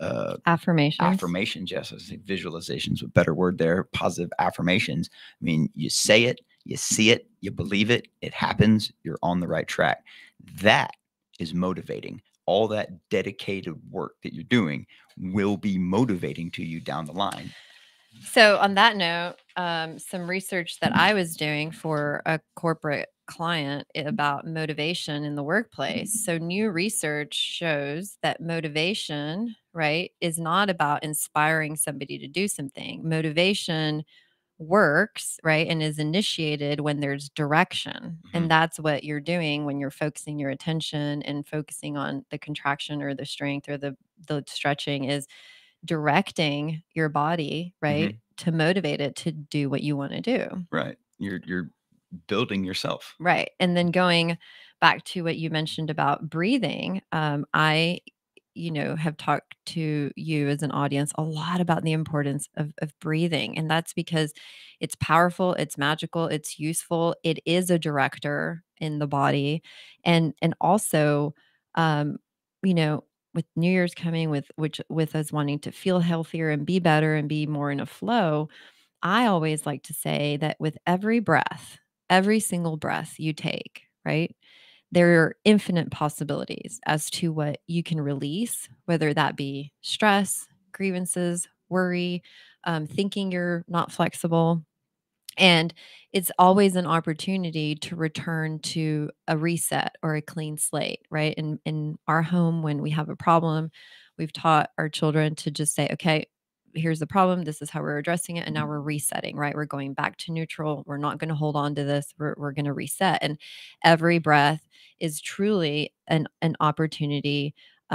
Affirmations. yes, I say visualizations, a better word there, positive affirmations. I mean, you say it, you see it, you believe it, it happens, you're on the right track. That is motivating. All that dedicated work that you're doing will be motivating to you down the line. So, on that note, some research that I was doing for a corporate client about motivation in the workplace. So, new research shows that motivation, right, is not about inspiring somebody to do something. Motivation works, right, and is initiated when there's direction. And that's what you're doing when you're focusing your attention and focusing on the contraction or the strength or the stretching is directing your body, right, to motivate it to do what you want to do. Right. You're building yourself. Right. And then going back to what you mentioned about breathing, I have talked to you as an audience a lot about the importance of breathing. And that's because it's powerful, it's magical, it's useful. It is a director in the body. And also, um, you know, with New Year's coming, with us wanting to feel healthier and be better and be more in a flow, I always like to say that with every breath, every single breath you take, right? There are infinite possibilities as to what you can release, whether that be stress, grievances, worry, thinking you're not flexible. And it's always an opportunity to return to a reset or a clean slate, right? In our home, when we have a problem, we've taught our children to just say, okay, here's the problem. This is how we're addressing it. And now we're resetting, right? We're going back to neutral. We're not going to hold on to this. We're going to reset. And every breath is truly an opportunity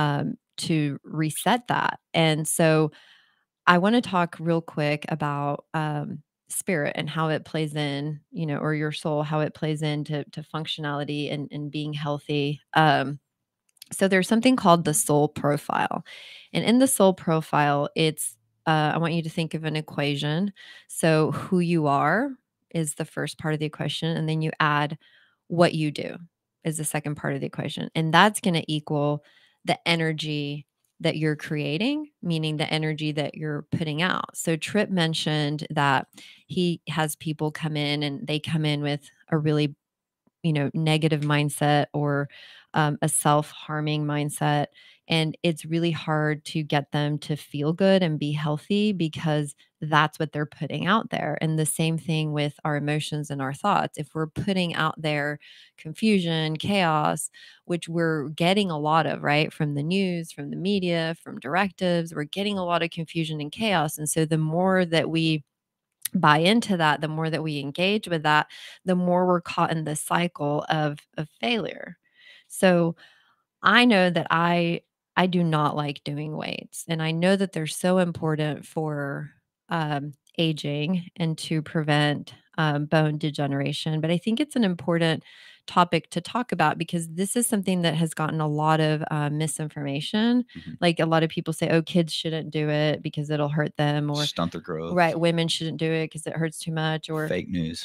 to reset that. And so I want to talk real quick about spirit and how it plays in, or your soul, how it plays into functionality and being healthy. So there's something called the soul profile. And in the soul profile, I want you to think of an equation. So who you are is the first part of the equation. And then you add what you do is the second part of the equation. And that's going to equal the energy that you're creating, meaning the energy that you're putting out. So Tripp mentioned that he has people come in and they come in with a really negative mindset or a self-harming mindset. And it's really hard to get them to feel good and be healthy because that's what they're putting out there. And the same thing with our emotions and our thoughts. If we're putting out there confusion, chaos, which we're getting a lot of, right? From the news, from the media, from directives, we're getting a lot of confusion and chaos. And so the more that we buy into that, the more that we engage with that, the more we're caught in this cycle of failure. So I know that I do not like doing weights, and I know that they're so important for aging and to prevent bone degeneration. But I think it's an important topic to talk about because this is something that has gotten a lot of misinformation. Like a lot of people say, "Oh, kids shouldn't do it because it'll hurt them," or stunt their growth. right, women shouldn't do it because it hurts too much, or fake news.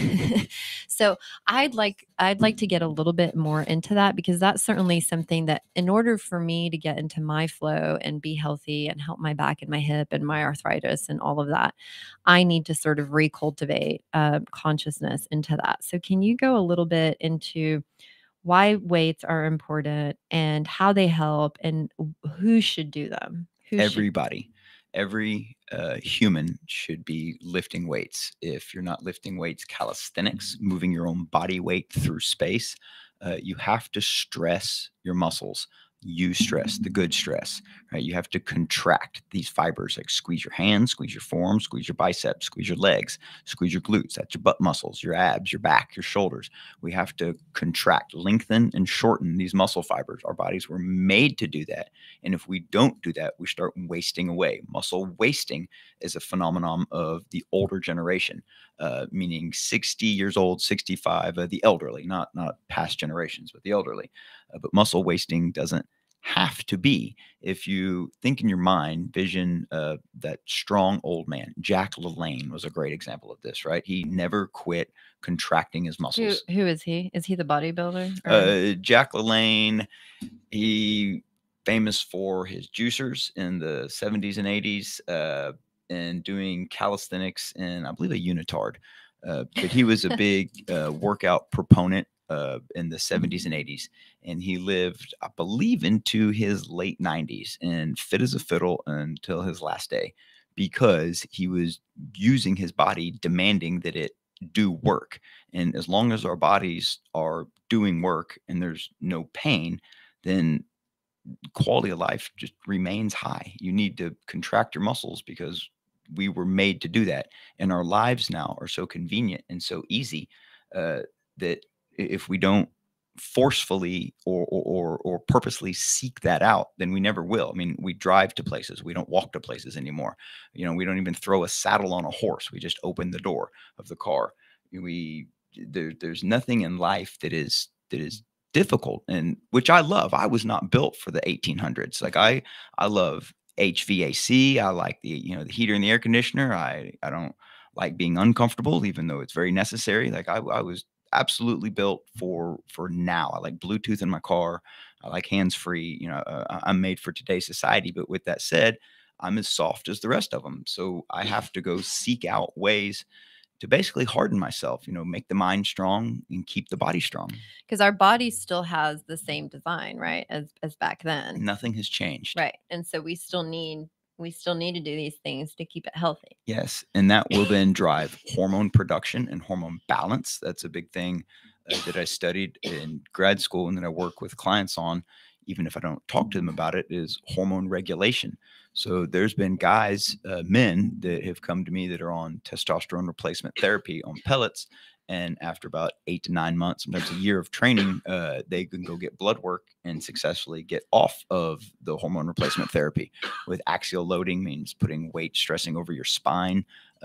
So I'd like to get a little bit more into that because that's certainly something that in order for me to get into my flow and be healthy and help my back and my hip and my arthritis and all of that, I need to sort of recultivate consciousness into that. So can you go a little bit into why weights are important and how they help and who should do them? Everybody. Every human should be lifting weights. If you're not lifting weights, calisthenics, moving your own body weight through space, you have to stress your muscles. eustress, the good stress, right? You have to contract these fibers, like squeeze your hands, squeeze your forearms, squeeze your biceps, squeeze your legs, squeeze your glutes. That's your butt muscles, your abs, your back, your shoulders. We have to contract, lengthen, and shorten these muscle fibers. Our bodies were made to do that. And if we don't do that, we start wasting away. Muscle wasting is a phenomenon of the older generation, meaning 60 years old, 65, the elderly, not past generations, but the elderly. But muscle wasting doesn't have to be. If you think in your mind, vision that strong old man. Jack LaLanne was a great example of this, right? He never quit contracting his muscles. Who is he? Is he the bodybuilder? Jack LaLanne, he famous for his juicers in the 70s and 80s and doing calisthenics in, I believe, a unitard. But he was a big workout proponent in the 70s and 80s. And he lived, I believe, into his late 90s and fit as a fiddle until his last day, because he was using his body, demanding that it do work. And as long as our bodies are doing work and there's no pain, then quality of life just remains high. You need to contract your muscles because we were made to do that. And our lives now are so convenient and so easy that if we don't forcefully or purposely seek that out, then we never will. I mean, we drive to places, we don't walk to places anymore. You know, we don't even throw a saddle on a horse. We just open the door of the car. There's nothing in life that is difficult, and which I love. I was not built for the 1800s. Like I love HVAC. I like the heater and the air conditioner. I don't like being uncomfortable, even though it's very necessary. Like I was absolutely built for now. I like Bluetooth in my car. I like hands-free. I'm made for today's society. But with that said, I'm as soft as the rest of them. So I have to go seek out ways to basically harden myself, make the mind strong and keep the body strong. Because our body still has the same design, right, as back then. Nothing has changed. Right. And so we still need to do these things to keep it healthy. Yes. And that will then drive hormone production and hormone balance. That's a big thing that I studied in grad school and that I work with clients on, even if I don't talk to them about it, is hormone regulation. So there's been guys, men that have come to me that are on testosterone replacement therapy on pellets. And after about 8 to 9 months, sometimes a year of training, they can go get blood work and successfully get off of the hormone replacement therapy. With axial loading, means putting weight stressing over your spine.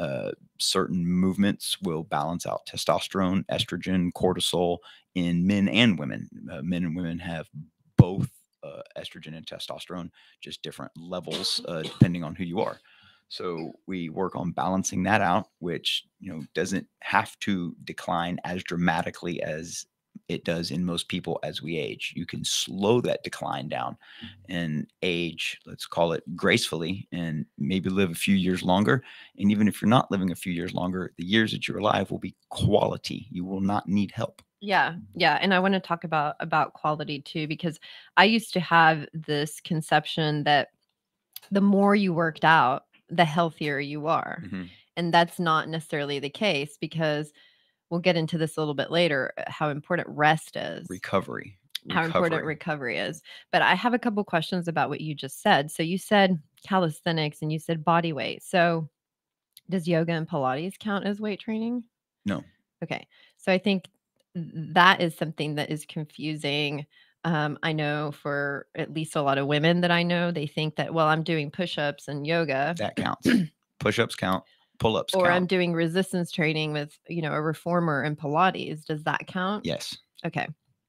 Certain movements will balance out testosterone, estrogen, cortisol in men and women. Men and women have both estrogen and testosterone, just different levels depending on who you are. So we work on balancing that out, which doesn't have to decline as dramatically as it does in most people as we age. You can slow that decline down and age, let's call it gracefully, and maybe live a few years longer. And even if you're not living a few years longer, the years that you're alive will be quality. You will not need help. Yeah. And I want to talk about quality too, because I used to have this conception that the more you worked out, the healthier you are. Mm-hmm. And that's not necessarily the case, because we'll get into this a little bit later, how important rest is. Recovery. How important recovery is. But I have a couple questions about what you just said. So you said calisthenics and you said body weight. So does yoga and Pilates count as weight training? No. Okay. So I think that is something that is confusing. I know for at least a lot of women that I know, they think that, well, I'm doing push-ups and yoga. That counts. Push-ups count. Pull-ups count. Or I'm doing resistance training with, a reformer and Pilates. Does that count? Yes. Okay.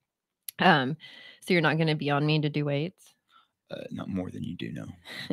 So you're not going to be on me to do weights? Not more than you do, no.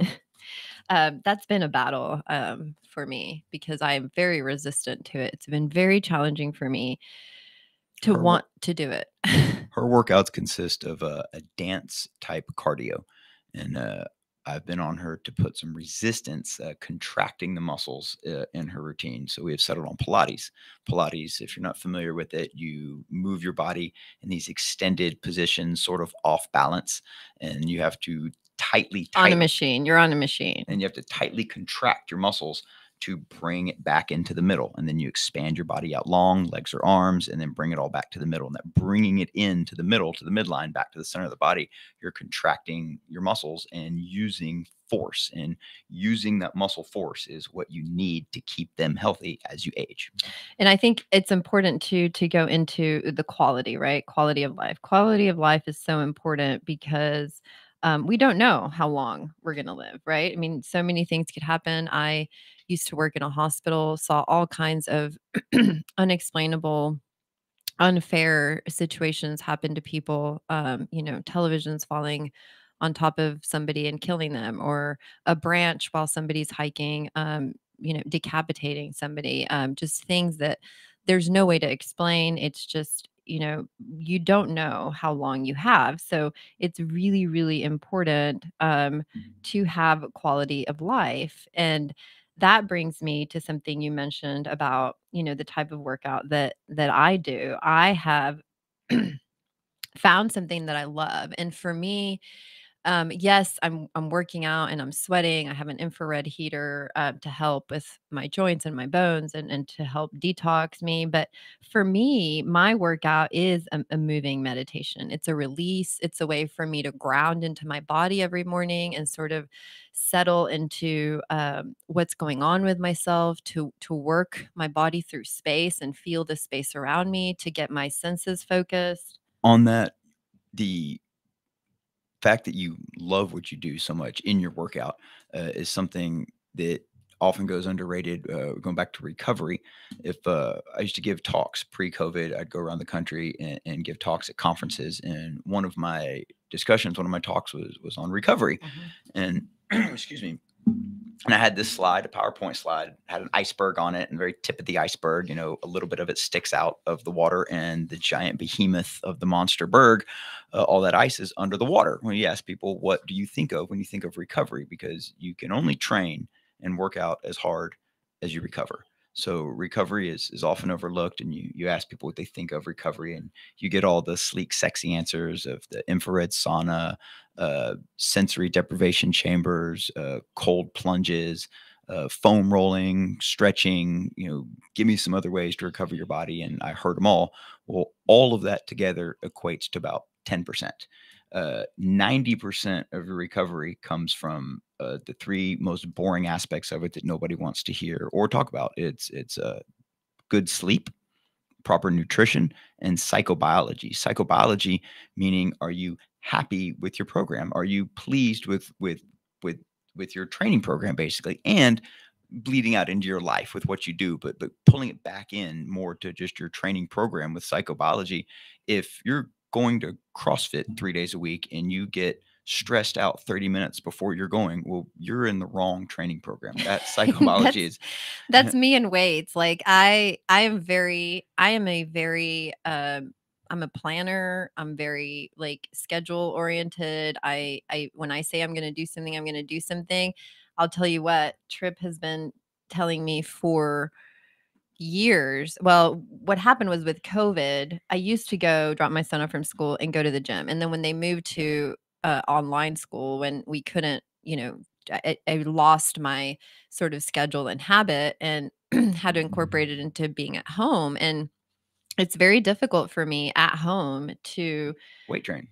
That's been a battle for me, because I am very resistant to it. It's been very challenging for me to want to do it. Her workouts consist of a dance type cardio. And I've been on her to put some resistance, contracting the muscles in her routine. So we have settled on Pilates. Pilates, if you're not familiar with it, you move your body in these extended positions, sort of off balance, and you have to tightly on a machine. You're on a machine. And you have to tightly contract your muscles to bring it back into the middle. And then you expand your body out long, legs or arms, and then bring it all back to the middle. And that bringing it into the middle, to the midline, back to the center of the body, you're contracting your muscles and using force. And using that muscle force is what you need to keep them healthy as you age. And I think it's important to go into the quality, right? Quality of life. Quality of life is so important because we don't know how long we're going to live, right? I mean, so many things could happen. I used to work in a hospital, saw all kinds of unexplainable, unfair situations happen to people. Televisions falling on top of somebody and killing them, or a branch while somebody's hiking, decapitating somebody. Just things that there's no way to explain. It's just, you don't know how long you have. So it's really, really important to have quality of life. And that brings me to something you mentioned about, the type of workout that I do. I have found something that I love. And for me, yes, I'm working out and I'm sweating. I have an infrared heater to help with my joints and my bones, and to help detox me. But for me, my workout is a moving meditation. It's a release. It's a way for me to ground into my body every morning and sort of settle into what's going on with myself, to work my body through space and feel the space around me, to get my senses focused. On that, the fact that you love what you do so much in your workout is something that often goes underrated. Going back to recovery, if I used to give talks pre-COVID, I'd go around the country and give talks at conferences, and one of my talks was on recovery. And excuse me. And I had this slide, a PowerPoint slide, had an iceberg on it, and the very tip of the iceberg, a little bit of it sticks out of the water, and the giant behemoth of the monster berg, all that ice is under the water. When you ask people, what do you think of when you think of recovery? Because you can only train and work out as hard as you recover. So recovery is often overlooked, and you ask people what they think of recovery, and you get all the sleek, sexy answers of the infrared sauna, sensory deprivation chambers, cold plunges, foam rolling, stretching. Give me some other ways to recover your body, and I heard them all. Well, all of that together equates to about 10%. 90% of your recovery comes from the three most boring aspects of it that nobody wants to hear or talk about. It's good sleep, proper nutrition, and psychobiology. Psychobiology meaning, are you happy with your program? Are you pleased with your training program, basically, and bleeding out into your life with what you do, but pulling it back in more to just your training program with psychobiology. If you're going to CrossFit 3 days a week and you get stressed out 30 minutes before you're going, well, you're in the wrong training program. That psychobiology is that's me in weights. Like I'm a very I'm a planner. I'm very like schedule oriented. I when I say I'm going to do something, I'm going to do something. I'll tell you what, Trip has been telling me for years. Well, what happened was with COVID, I used to go drop my son off from school and go to the gym. And then when they moved to online school, when we couldn't, I lost my sort of schedule and habit, and had to incorporate it into being at home. And it's very difficult for me at home to weight train.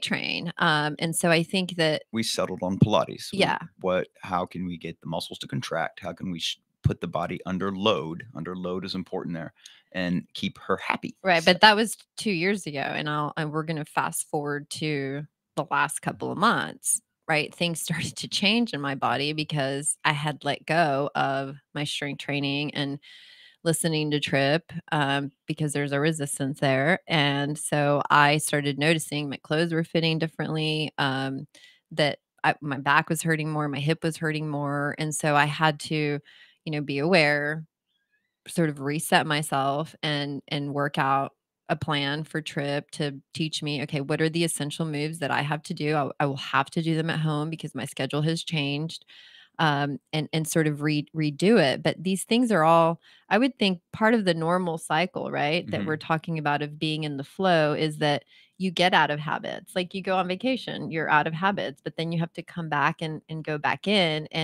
And so I think that We settled on Pilates. Yeah. How can we get the muscles to contract? How can we put the body under load? Under load is important there, and keep her happy. Right. But that was 2 years ago. And we're going to fast forward to the last couple of months, right? Things started to change in my body because I had let go of my strength training and listening to Trip, because there's a resistance there. And so I started noticing my clothes were fitting differently, that my back was hurting more, my hip was hurting more. And so I had to, be aware, sort of reset myself, and work out a plan for Trip to teach me, okay, what are the essential moves that I have to do? I will have to do them at home because my schedule has changed, and sort of redo it. But these things are all, I would think, part of the normal cycle, right? That we're talking about, of being in the flow, is that you get out of habits. Like you go on vacation, you're out of habits, but then you have to come back and go back in. And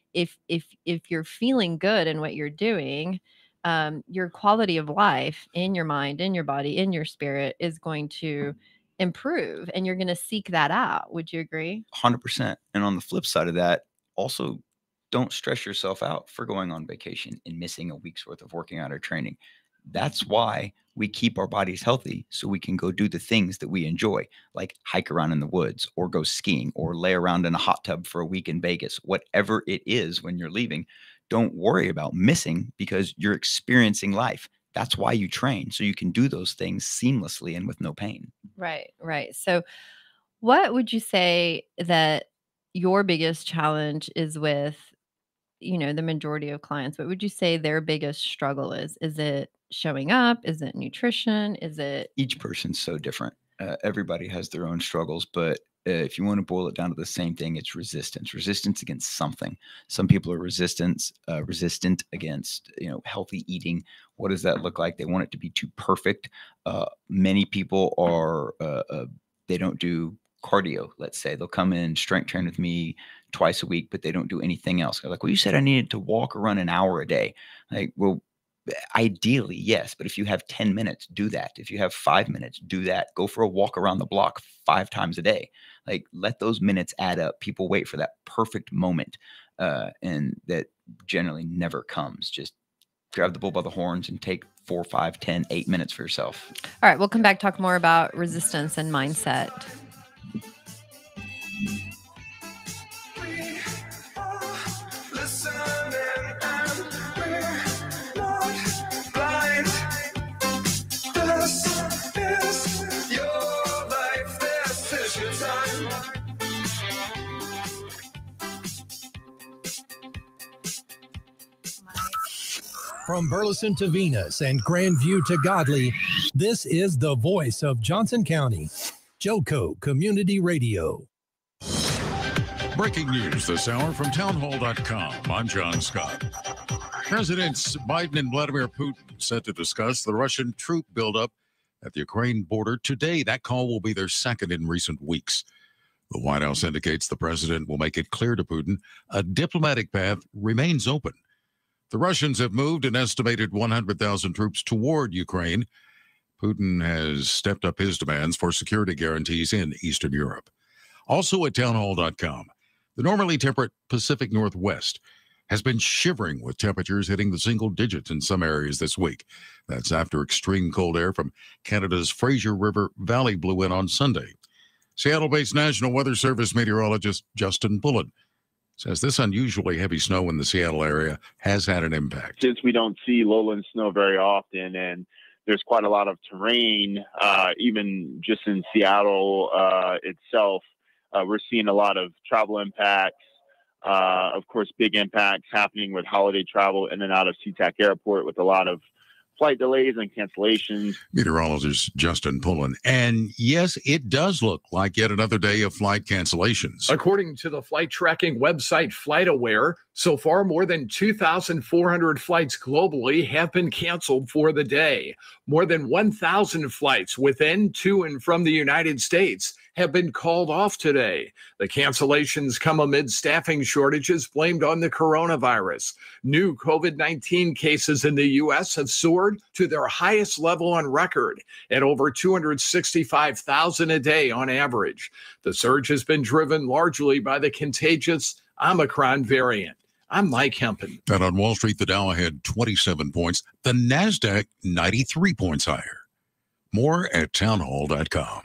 if you're feeling good in what you're doing, your quality of life in your mind, in your body, in your spirit is going to improve, and you're going to seek that out. Would you agree? 100%. And on the flip side of that, also don't stress yourself out for going on vacation and missing a week's worth of working out or training. That's why we keep our bodies healthy, so we can go do the things that we enjoy, like hike around in the woods or go skiing or lay around in a hot tub for a week in Vegas. Whatever it is when you're leaving, don't worry about missing, because you're experiencing life. That's why you train, so you can do those things seamlessly and with no pain. Right, right. So what would you say that your biggest challenge is with, the majority of clients? What would you say their biggest struggle is? Is it showing up? Is it nutrition? Is it? Each person's so different. Everybody has their own struggles, but if you want to boil it down to the same thing, it's resistance against something. Some people are resistant against, healthy eating. What does that look like? They want it to be too perfect. Many people are, they don't do cardio. Let's say they'll come in, strength train with me twice a week, but they don't do anything else. They're like, well, you said I needed to walk or run an hour a day. Like, well, ideally, yes. But if you have 10 minutes, do that. If you have 5 minutes, do that. Go for a walk around the block 5 times a day. Like, let those minutes add up. People wait for that perfect moment. And that generally never comes. Just grab the bull by the horns and take 4, 5, 10, 8 minutes for yourself. All right. We'll come back, talk more about resistance and mindset. From Burleson to Venus and Grandview to Godley, this is the voice of Johnson County, Joco Community Radio. Breaking news this hour from townhall.com. I'm John Scott. Presidents Biden and Vladimir Putin set to discuss the Russian troop buildup at the Ukraine border today. That call will be their second in recent weeks. The White House indicates the president will make it clear to Putin a diplomatic path remains open. The Russians have moved an estimated 100,000 troops toward Ukraine. Putin has stepped up his demands for security guarantees in Eastern Europe. Also at townhall.com, the normally temperate Pacific Northwest has been shivering with temperatures hitting the single digits in some areas this week. That's after extreme cold air from Canada's Fraser River Valley blew in on Sunday. Seattle-based National Weather Service meteorologist Justin Bullen says this unusually heavy snow in the Seattle area has had an impact. Since we don't see lowland snow very often, and there's quite a lot of terrain, even just in Seattle itself, we're seeing a lot of travel impacts. Of course, big impacts happening with holiday travel in and out of SeaTac Airport, with a lot of flight delays and cancellations. Meteorologist Justin Pullen. And yes, it does look like yet another day of flight cancellations. According to the flight tracking website FlightAware, so far more than 2,400 flights globally have been canceled for the day. More than 1,000 flights within, to, and from the United States have been called off today. The cancellations come amid staffing shortages blamed on the coronavirus. New COVID-19 cases in the U.S. have soared to their highest level on record at over 265,000 a day on average. The surge has been driven largely by the contagious Omicron variant. I'm Mike Hempen. And on Wall Street, the Dow had 27 points. The NASDAQ, 93 points higher. More at townhall.com.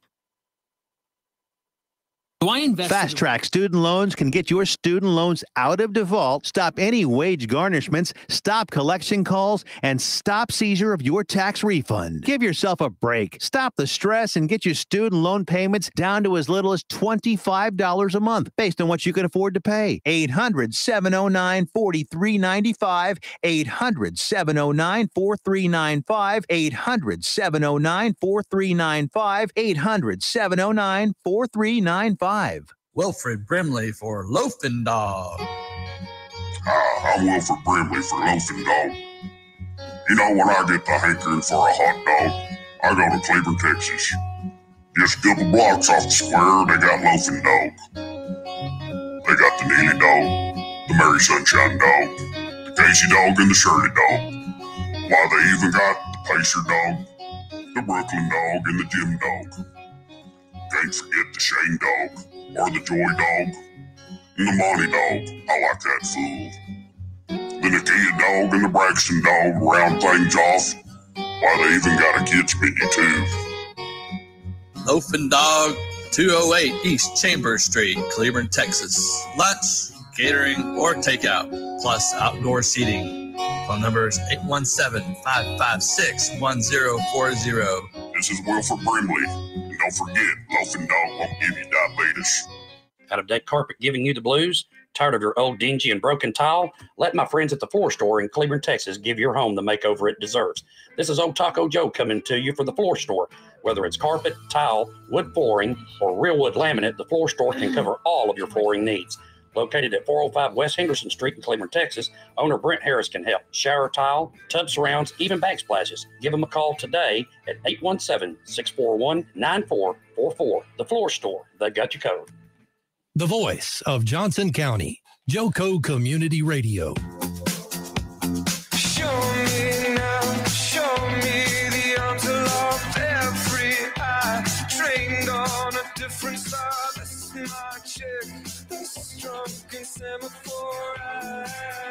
Fast Track Student Loans can get your student loans out of default, stop any wage garnishments, stop collection calls, and stop seizure of your tax refund. Give yourself a break. Stop the stress and get your student loan payments down to as little as $25 a month based on what you can afford to pay. 800-709-4395, 800-709-4395, 800-709-4395, 800-709-4395. Wilfred Brimley for Loafing Dog. I'm Wilfred Brimley for Loafing Dog. You know, when I get the hankering for a hot dog, I go to Cleveland, Texas. Just a couple blocks off the square, they got Loafing Dog. They got the Neely Dog, the the Mary Sunshine Dog, the Casey Dog, and the Shirley Dog. Why, they even got the Pacer Dog, the Brooklyn Dog, and the Jim Dog. Can't forget the Shane Dog, or the Joy Dog, and the Monty Dog. I like that fool. The Nakia Dog and the Braxton Dog round things off. Why, they even got a kids menu too. Loafing Dog, 208 East Chambers Street, Cleveland, Texas. Lunch, catering, or takeout, plus outdoor seating. Phone numbers 817-556-1040. This is Wilford Brimley. And don't forget, Loafing Dog won't give you diabetes. Out of deck carpet giving you the blues? Tired of your old dingy and broken tile? Let my friends at the Floor Store in Cleveland, Texas give your home the makeover it deserves. This is Old Taco Joe coming to you for the Floor Store. Whether it's carpet, tile, wood flooring, or real wood laminate, the Floor Store can cover all of your flooring needs. Located at 405 West Henderson Street in Cleveland, Texas, owner Brent Harris can help. Shower tile, tub surrounds, even backsplashes. Give them a call today at 817-641-9444. The Floor Store, they got you covered. The voice of Johnson County, Joco Community Radio. Show me now, show me the arms aloft, every eye trained on a different star. This is my chick, the strong semaphore eye.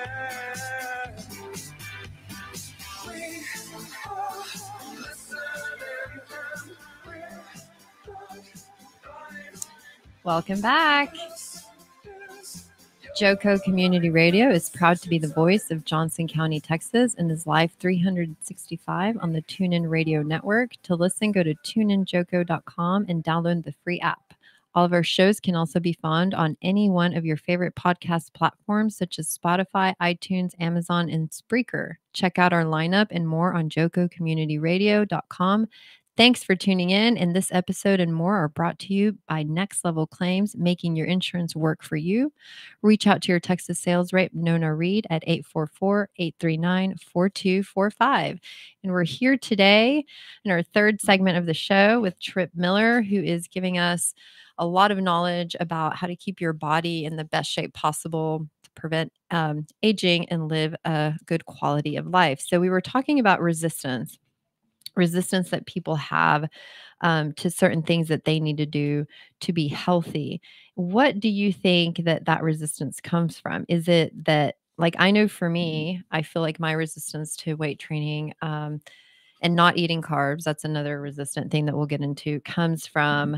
We are listening and Welcome back. Joco Community Radio is proud to be the voice of Johnson County, Texas, and is live 365 on the TuneIn Radio Network. To listen, go to tuneinjoco.com and download the free app. All of our shows can also be found on any one of your favorite podcast platforms, such as Spotify, iTunes, Amazon, and Spreaker. Check out our lineup and more on jococommunityradio.com. Thanks for tuning in, and this episode and more are brought to you by Next Level Claims, making your insurance work for you. Reach out to your Texas sales rep, Nona Reed, at 844-839-4245. And we're here today in our third segment of the show with Trip Miller, who is giving us a lot of knowledge about how to keep your body in the best shape possible to prevent aging and live a good quality of life. So we were talking about resistance that people have to certain things that they need to do to be healthy. What do you think that resistance comes from? Is it that, like, I know for me, I feel like my resistance to weight training and not eating carbs, that's another resistant thing that we'll get into, comes from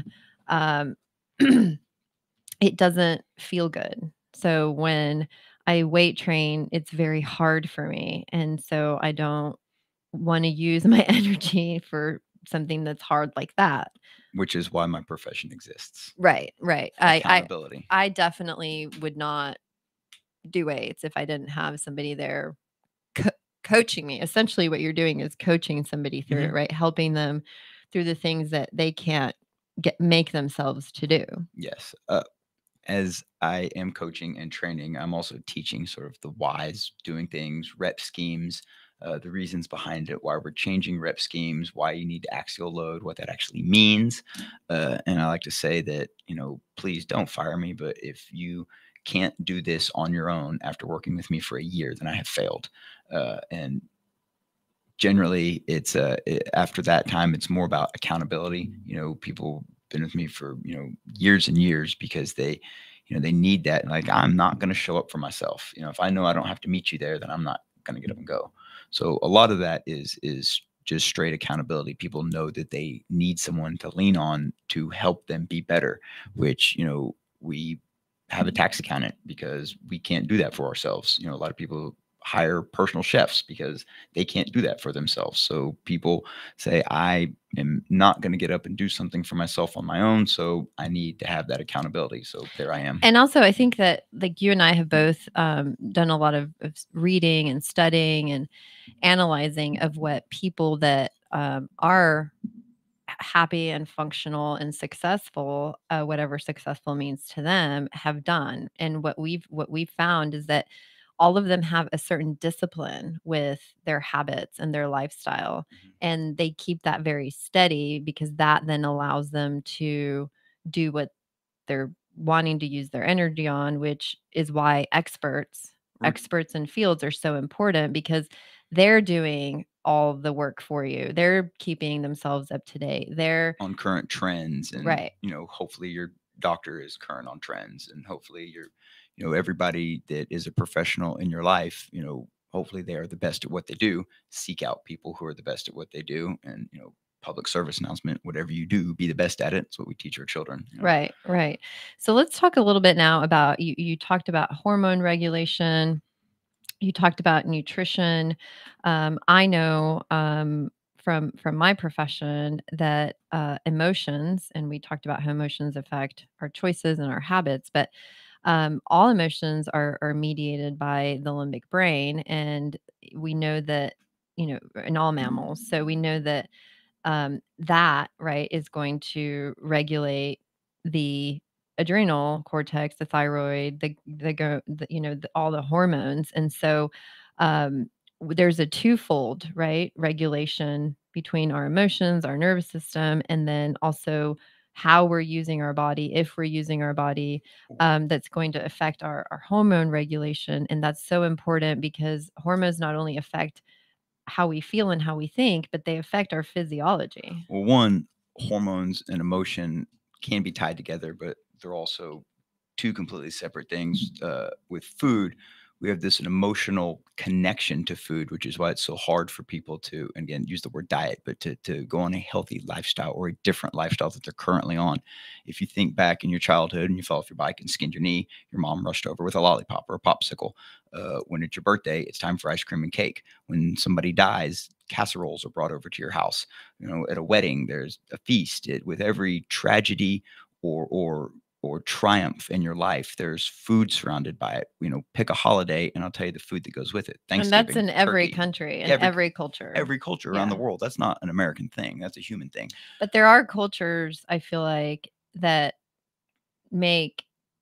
it doesn't feel good. So when I weight train, it's very hard for me. And so I don't want to use my energy for something that's hard like that. Which is why my profession exists. Right. Accountability. I definitely would not do weights if I didn't have somebody there coaching me. Essentially what you're doing is coaching somebody through it, right? Helping them through the things that they can't make themselves to do. Yes. As I am coaching and training, I'm also teaching sort of the whys, doing things, rep schemes, the reasons behind it, why we're changing rep schemes, why you need axial load, what that actually means. And I like to say that, please don't fire me, but if you can't do this on your own after working with me for a year, then I have failed. And generally it's after that time, it's more about accountability. People been with me for, years and years because they need that. Like, I'm not going to show up for myself. If I know I don't have to meet you there, then I'm not going to get up and go. So a lot of that is just straight accountability. People know that they need someone to lean on to help them be better, which, we have a tax accountant because we can't do that for ourselves. A lot of people hire personal chefs because they can't do that for themselves. So people say, I am not going to get up and do something for myself on my own. So I need to have that accountability. So there I am. And also I think that, like, you and I have both done a lot of reading and studying and analyzing of what people that are happy and functional and successful, whatever successful means to them, have done. And what we've found is that all of them have a certain discipline with their habits and their lifestyle. And they keep that very steady because that then allows them to do what they're wanting to use their energy on, which is why experts in fields are so important, because they're doing all the work for you. They're keeping themselves up to date. They're on current trends, and right. hopefully your doctor is current on trends, and hopefully everybody that is a professional in your life, hopefully they are the best at what they do. Seek out people who are the best at what they do, and public service announcement, whatever you do, be the best at it. It's what we teach our children. Right, right. So let's talk a little bit now about you talked about hormone regulation. You talked about nutrition. I know from my profession that emotions, and we talked about how emotions affect our choices and our habits, but all emotions are mediated by the limbic brain, and we know that in all mammals. So we know that that right is going to regulate the adrenal cortex, the thyroid, all the hormones. And so there's a twofold right regulation between our emotions, our nervous system, and then also how we're using our body, if we're using our body, that's going to affect our hormone regulation. And that's so important, because hormones not only affect how we feel and how we think, but they affect our physiology. Well, one, hormones and emotion can be tied together, but they're also two completely separate things. With food, we have an emotional connection to food, which is why it's so hard for people to, again, use the word diet, but to go on a healthy lifestyle or a different lifestyle that they're currently on. If you think back in your childhood and you fell off your bike and skinned your knee, your mom rushed over with a lollipop or a popsicle. When it's your birthday, it's time for ice cream and cake. When somebody dies, casseroles are brought over to your house. At a wedding, there's a feast. With every tragedy or triumph in your life, there's food surrounded by it. Pick a holiday and I'll tell you the food that goes with it. And Thanksgiving, that's in every turkey, country, in every culture. Every culture around the world. That's not an American thing. That's a human thing. But there are cultures, I feel like, that make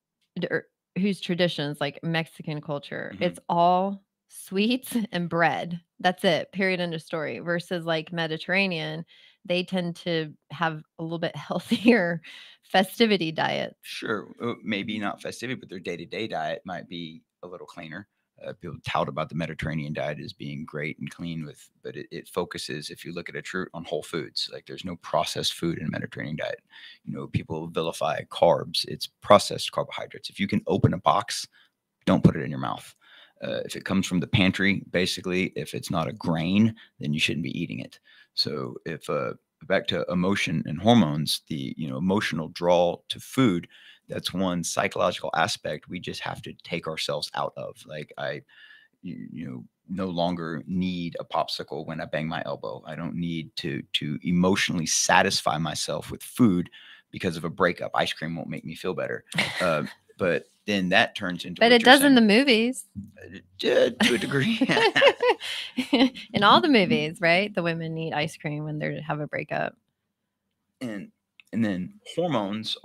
whose traditions, like Mexican culture, it's all sweets and bread. That's it. Period. End of story. Versus like Mediterranean, they tend to have a little bit healthier festivity diets. Sure, maybe not festivity, but their day-to-day diet might be a little cleaner. People tout about the Mediterranean diet as being great and clean, but it focuses, if you look at it, on whole foods. Like there's no processed food in a Mediterranean diet. People vilify carbs. It's processed carbohydrates. If you can open a box, don't put it in your mouth. If it comes from the pantry, basically, if it's not a grain, then you shouldn't be eating it. So if back to emotion and hormones, the emotional draw to food, that's one psychological aspect we just have to take ourselves out of. Like I no longer need a popsicle when I bang my elbow. I don't need to emotionally satisfy myself with food because of a breakup. Ice cream won't make me feel better. But then that turns into But it does in the movies. To a degree. In all the movies, right? The women need ice cream when they have a breakup. And then hormones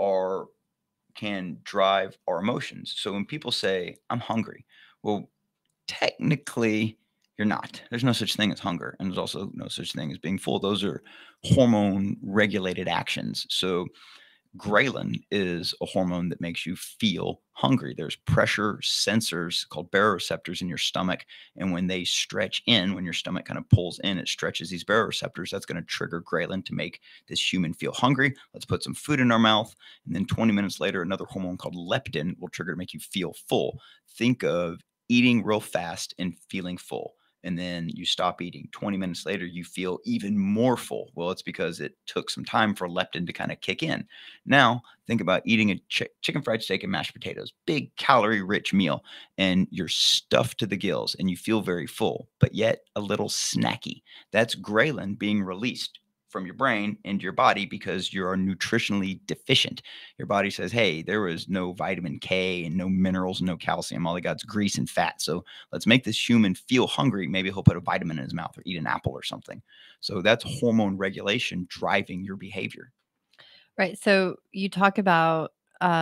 can drive our emotions. So when people say, I'm hungry, well, technically you're not. There's no such thing as hunger. And there's also no such thing as being full. Those are hormone regulated actions. So ghrelin is a hormone that makes you feel hungry. There's pressure sensors called baroreceptors in your stomach. And when they stretch in, when your stomach kind of pulls in, it stretches these baroreceptors. That's going to trigger ghrelin to make this human feel hungry. Let's put some food in our mouth. And then 20 minutes later, another hormone called leptin will trigger to make you feel full. Think of eating real fast and feeling full. And then you stop eating. 20 minutes later, you feel even more full. Well, it's because it took some time for leptin to kind of kick in. Now, think about eating a chicken fried steak and mashed potatoes, big calorie-rich meal, and you're stuffed to the gills and you feel very full, but yet a little snacky. That's ghrelin being released from your brain into your body because you're nutritionally deficient. Your body says, hey, there was no vitamin K and no minerals, no calcium. All they got is grease and fat. So let's make this human feel hungry. Maybe he'll put a vitamin in his mouth or eat an apple or something. So that's hormone regulation driving your behavior. Right. So you talk about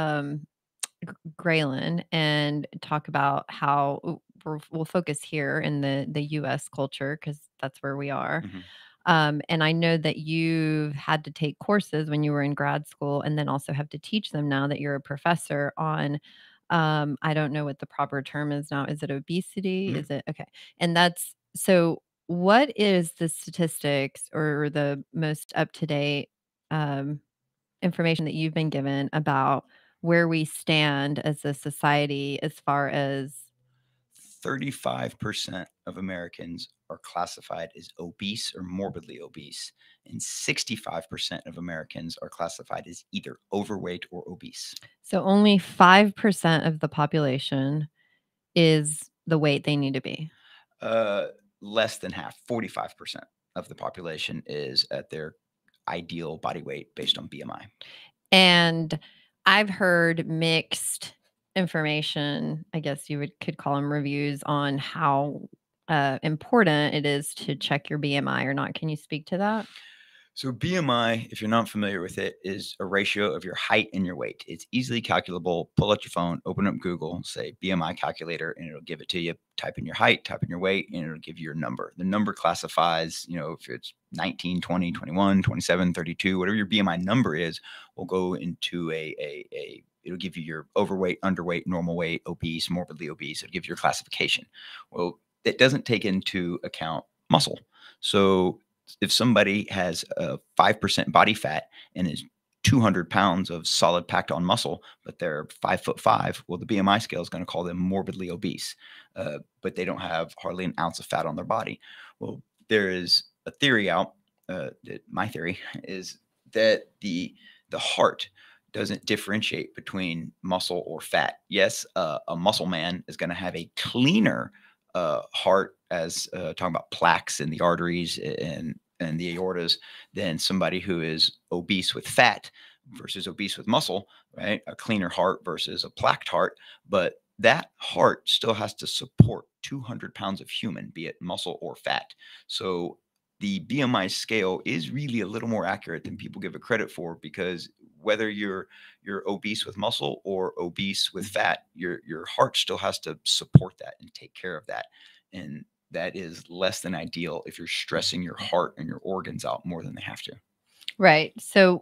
ghrelin and talk about how we'll focus here in the U.S. culture, because that's where we are. And I know that you've had to take courses when you were in grad school and then also have to teach them now that you're a professor on, I don't know what the proper term is now. Is it obesity? Mhm. Is it okay? And that's so what is the statistics or the most up to date information that you've been given about where we stand as a society as far as 35% of Americans are classified as obese or morbidly obese, and 65% of Americans are classified as either overweight or obese. so only 5% of the population is the weight they need to be. Less than half, 45% of the population is at their ideal body weight based on BMI. And I've heard mixed information, I guess you could call them reviews on how important it is to check your BMI or not. Can you speak to that? So BMI, if you're not familiar with it, is a ratio of your height and your weight. It's easily calculable. Pull out your phone, open up Google, say BMI calculator, and it'll give it to you. Type in your height, type in your weight, and it'll give you your number. The number classifies, if it's 19, 20, 21, 27, 32, whatever your BMI number is, will go into it'll give you your overweight, underweight, normal weight, obese, morbidly obese. It'll give you your classification. Well, it doesn't take into account muscle. So if somebody has a 5% body fat and is 200 pounds of solid packed on muscle, but they're 5'5", well, the BMI scale is going to call them morbidly obese, but they don't have hardly an ounce of fat on their body. Well, there is a theory out. My theory is that the heart doesn't differentiate between muscle or fat. Yes, a muscle man is going to have a cleaner heart, as talking about plaques in the arteries and the aortas, than somebody who is obese with fat versus obese with muscle, right? A cleaner heart versus a plaqued heart. But that heart still has to support 200 pounds of human, be it muscle or fat. So the BMI scale is really a little more accurate than people give it credit for, because whether you're obese with muscle or obese with fat, your heart still has to support that and take care of that. And that is less than ideal if you're stressing your heart and your organs out more than they have to. Right. So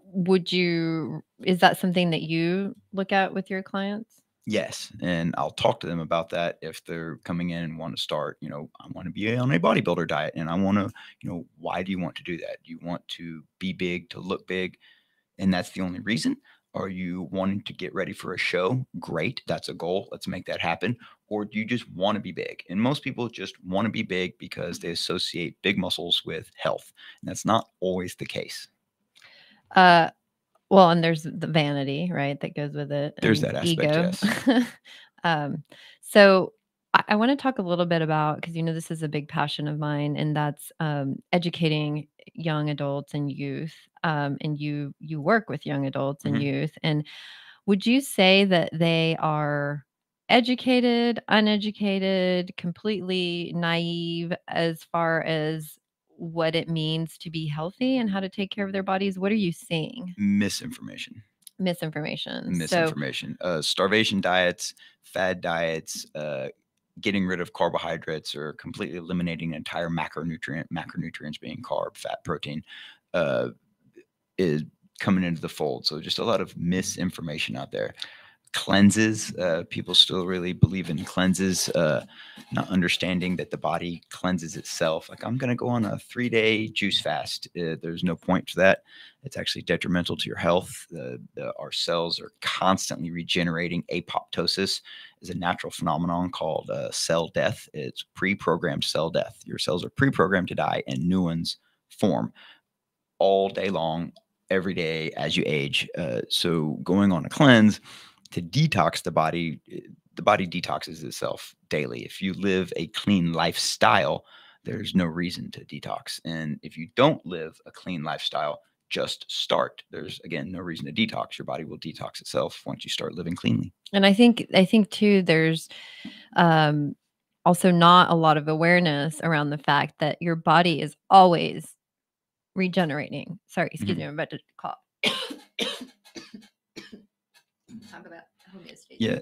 is that something that you look at with your clients? Yes. And I'll talk to them about that if they're coming in and want to start, I want to be on a bodybuilder diet, and I want to, why do you want to do that? Do you want to be big, to look big, and that's the only reason? Are you wanting to get ready for a show? Great. That's a goal. Let's make that happen. Or do you just want to be big? And most people just want to be big because they associate big muscles with health. And that's not always the case. Well, and there's the vanity, right, that goes with it. There's and that aspect, ego. yes. So I want to talk a little bit about, because this is a big passion of mine, and that's educating young adults and youth. And you work with young adults and Mhm. youth. And would you say that they are educated, uneducated, completely naive as far as what it means to be healthy and how to take care of their bodies? What are you seeing? Misinformation. Misinformation. Misinformation. Starvation diets, fad diets, getting rid of carbohydrates, or completely eliminating an entire macronutrients being carb, fat, protein, is coming into the fold. So just a lot of misinformation out there. Cleanses, people still really believe in cleanses, not understanding that the body cleanses itself. Like, I'm going to go on a 3-day juice fast. There's no point to that. It's actually detrimental to your health. Our cells are constantly regenerating. Apoptosis is a natural phenomenon called cell death. It's pre-programmed cell death. Your cells are pre-programmed to die and new ones form all day long, every day as you age. So going on a cleanse to detox the body detoxes itself daily. If you live a clean lifestyle, there's no reason to detox. And if you don't live a clean lifestyle, just start. There's, again, no reason to detox. Your body will detox itself once you start living cleanly. And I think too, there's also not a lot of awareness around the fact that your body is always regenerating. Sorry, excuse me, I'm about to cough. Talk about homeostasis. Yeah,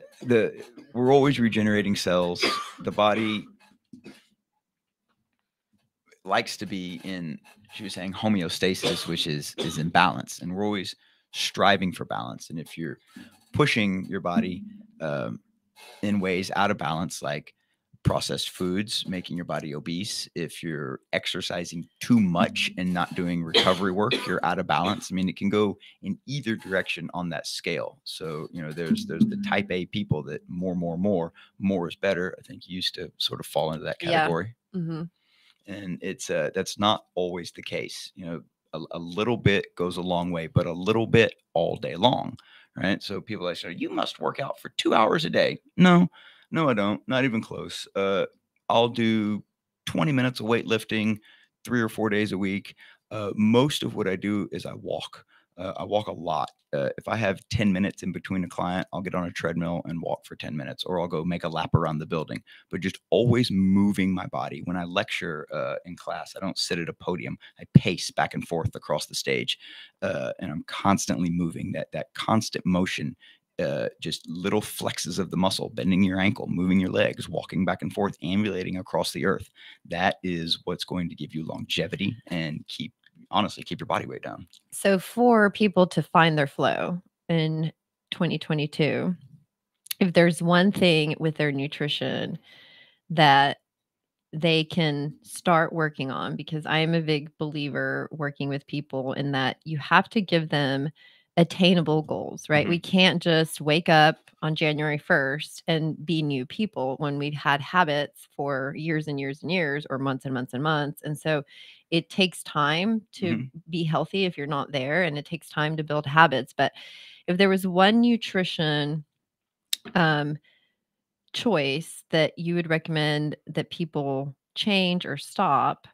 we're always regenerating cells. The body, likes to be in, she was saying, homeostasis, which is in balance. And we're always striving for balance. And if you're pushing your body in ways out of balance, like processed foods, making your body obese, if you're exercising too much and not doing recovery work, you're out of balance. I mean, it can go in either direction on that scale. So, you know, there's the type A people that more is better. I think used to sort of fall into that category. Yeah. Mm-hmm. And it's that's not always the case. You know, a little bit goes a long way, but a little bit all day long, right? So people like say, you must work out for 2 hours a day. No, I don't. Not even close. I'll do 20 minutes of weightlifting 3 or 4 days a week. Most of what I do is I walk. I walk a lot. If I have 10 minutes in between a client, I'll get on a treadmill and walk for 10 minutes, or I'll go make a lap around the building, but just always moving my body. When I lecture in class, I don't sit at a podium. I pace back and forth across the stage, and I'm constantly moving. That constant motion, just little flexes of the muscle, bending your ankle, moving your legs, walking back and forth, ambulating across the earth. That is what's going to give you longevity and honestly keep your body weight down. So for people to find their flow in 2022, if there's one thing with their nutrition that they can start working on, because I am a big believer working with people in that you have to give them attainable goals, right? Mhm. We can't just wake up on January 1st and be new people when we've had habits for years and years and years, or months and months and months. And so it takes time to be healthy if you're not there, and it takes time to build habits. But if there was one nutrition choice that you would recommend that people change or stop,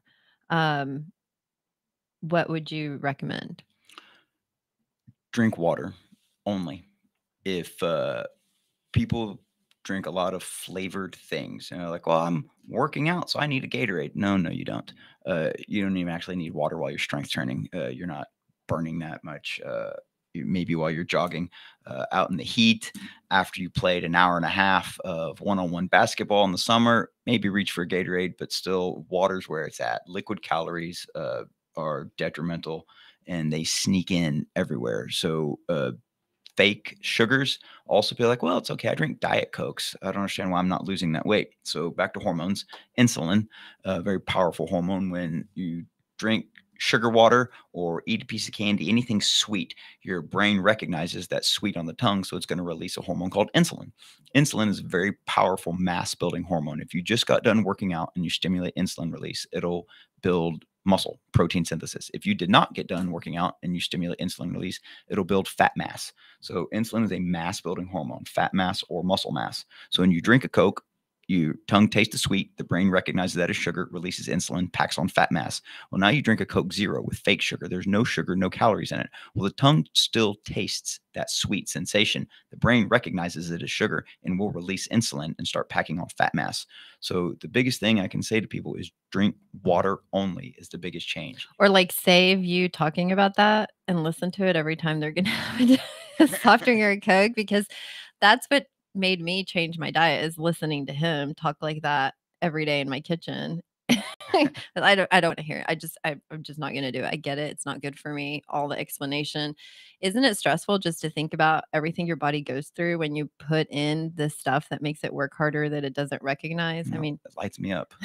what would you recommend? Drink water only. If people drink a lot of flavored things, like, well, I'm working out, so I need a Gatorade. No, you don't. You don't even actually need water while you're strength training. You're not burning that much. Maybe while you're jogging out in the heat, after you played an hour and a half of one-on-one basketball in the summer, maybe reach for a Gatorade, but still water's where it's at. Liquid calories are detrimental, and they sneak in everywhere. So fake sugars, also be like, well, it's okay, I drink Diet Cokes, I don't understand why I'm not losing that weight. So back to hormones. Insulin, a very powerful hormone. When you drink sugar water or eat a piece of candy, anything sweet, your brain recognizes that sweet on the tongue, so it's going to release a hormone called insulin. Insulin is a very powerful mass building hormone. If you just got done working out and you stimulate insulin release, it'll build muscle protein synthesis. If you did not get done working out and you stimulate insulin release, it'll build fat mass. So insulin is a mass building hormone, fat mass or muscle mass. So when you drink a Coke, your tongue tastes the sweet, the brain recognizes that as sugar, releases insulin, packs on fat mass. Well, now you drink a Coke Zero with fake sugar. There's no sugar, no calories in it. Well, the tongue still tastes that sweet sensation. The brain recognizes it as sugar and will release insulin and start packing on fat mass. So the biggest thing I can say to people is drink water only is the biggest change. Or like save you talking about that and listen to it every time they're going to have a soft drink or a Coke, because that's what made me change my diet, is listening to him talk like that every day in my kitchen. I don't want to hear it. I'm just not going to do it. I get it. It's not good for me. All the explanation. Isn't it stressful just to think about everything your body goes through when you put in the stuff that makes it work harder that it doesn't recognize? No, I mean, it lights me up.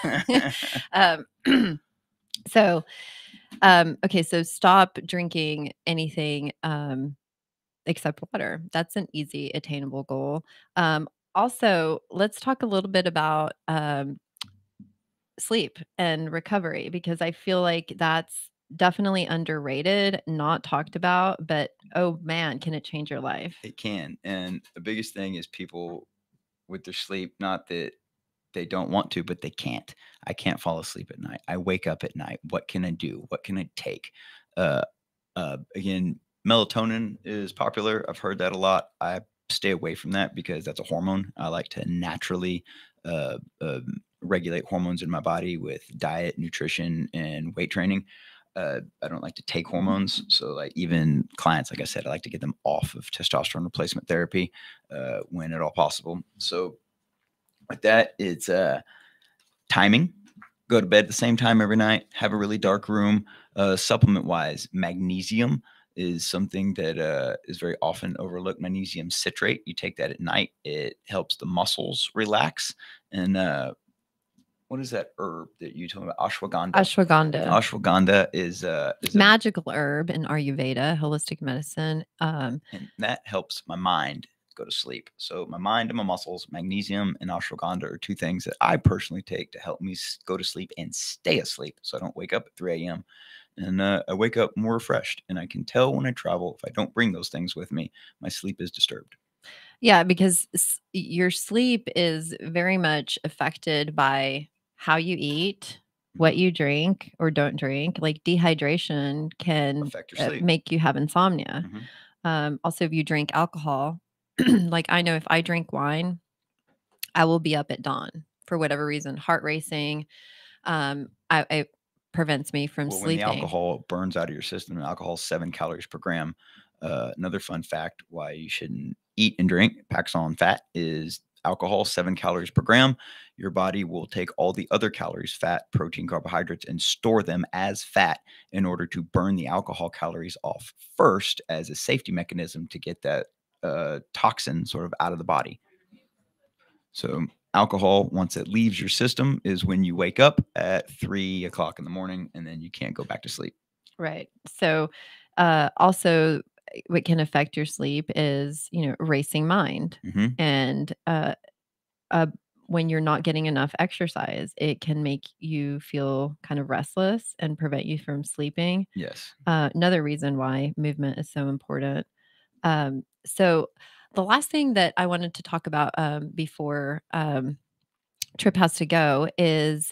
Okay, so stop drinking anything except water. That's an easy attainable goal. Also, let's talk a little bit about sleep and recovery, because I feel like that's definitely underrated, not talked about, but oh man, can it change your life? It can. And the biggest thing is people with their sleep, not that they don't want to, but they can't. I can't fall asleep at night. I wake up at night. What can I do? What can I take? Again, melatonin is popular. I've heard that a lot. I stay away from that because that's a hormone. I like to naturally regulate hormones in my body with diet, nutrition, and weight training. I don't like to take hormones. So like even clients, like I said, I like to get them off of testosterone replacement therapy when at all possible. So with that, it's timing. Go to bed at the same time every night. Have a really dark room. Supplement wise, magnesium is something that is very often overlooked. Magnesium citrate. You take that at night. It helps the muscles relax. And what is that herb that you told me about? Ashwagandha. Ashwagandha. Ashwagandha is a Magical herb in Ayurveda, holistic medicine. and that helps my mind go to sleep. So my mind and my muscles, magnesium and ashwagandha are two things that I personally take to help me go to sleep and stay asleep, so I don't wake up at 3 a.m. And I wake up more refreshed. And I can tell when I travel, if I don't bring those things with me, my sleep is disturbed. Yeah, because your sleep is very much affected by how you eat, what you drink or don't drink. Like dehydration can Affect your sleep. make you have insomnia. Also, if you drink alcohol, like I know if I drink wine, I will be up at dawn for whatever reason, heart racing. It prevents me from Well, when the sleeping. alcohol burns out of your system, alcohol is 7 calories per gram. Another fun fact why you shouldn't eat and drink packs on fat is alcohol, 7 calories per gram. Your body will take all the other calories, fat, protein, carbohydrates, and store them as fat in order to burn the alcohol calories off first as a safety mechanism to get that toxin sort of out of the body. So alcohol, once it leaves your system, is when you wake up at 3 o'clock in the morning and then you can't go back to sleep. Right. So, also, what can affect your sleep is, racing mind. And when you're not getting enough exercise, it can make you feel kind of restless and prevent you from sleeping. Yes. Another reason why movement is so important. So, the last thing that I wanted to talk about before Trip has to go is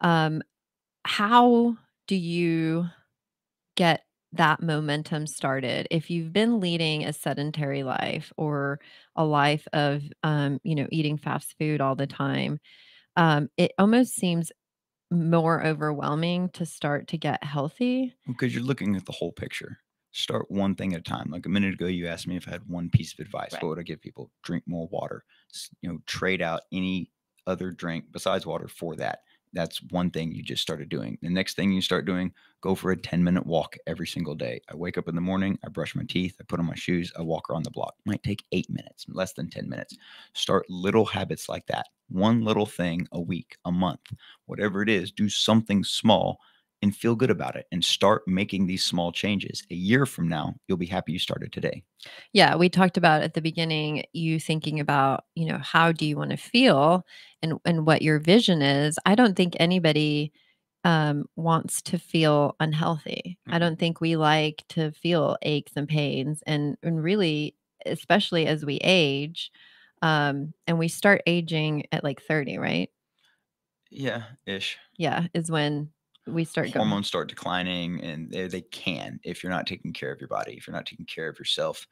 how do you get that momentum started if you've been leading a sedentary life or a life of eating fast food all the time? It almost seems more overwhelming to start to get healthy. Because you're looking at the whole picture. Start one thing at a time. Like a minute ago, you asked me if I had one piece of advice. What would I give people? Drink more water. Trade out any other drink besides water for that. That's one thing you just started doing. The next thing you start doing, go for a 10-minute walk every single day. I wake up in the morning, I brush my teeth, I put on my shoes, I walk around the block. It might take 8 minutes, less than 10 minutes. Start little habits like that. One little thing a week, a month, whatever it is, do something small and feel good about it and start making these small changes. A year from now, you'll be happy you started today. Yeah, we talked about at the beginning, you thinking about, how do you want to feel and what your vision is. I don't think anybody wants to feel unhealthy. I don't think we like to feel aches and pains and really, especially as we age, and we start aging at like 30, right? Yeah, ish. Yeah, is when we start going. Hormones start declining, and they can if you're not taking care of your body, if you're not taking care of yourself.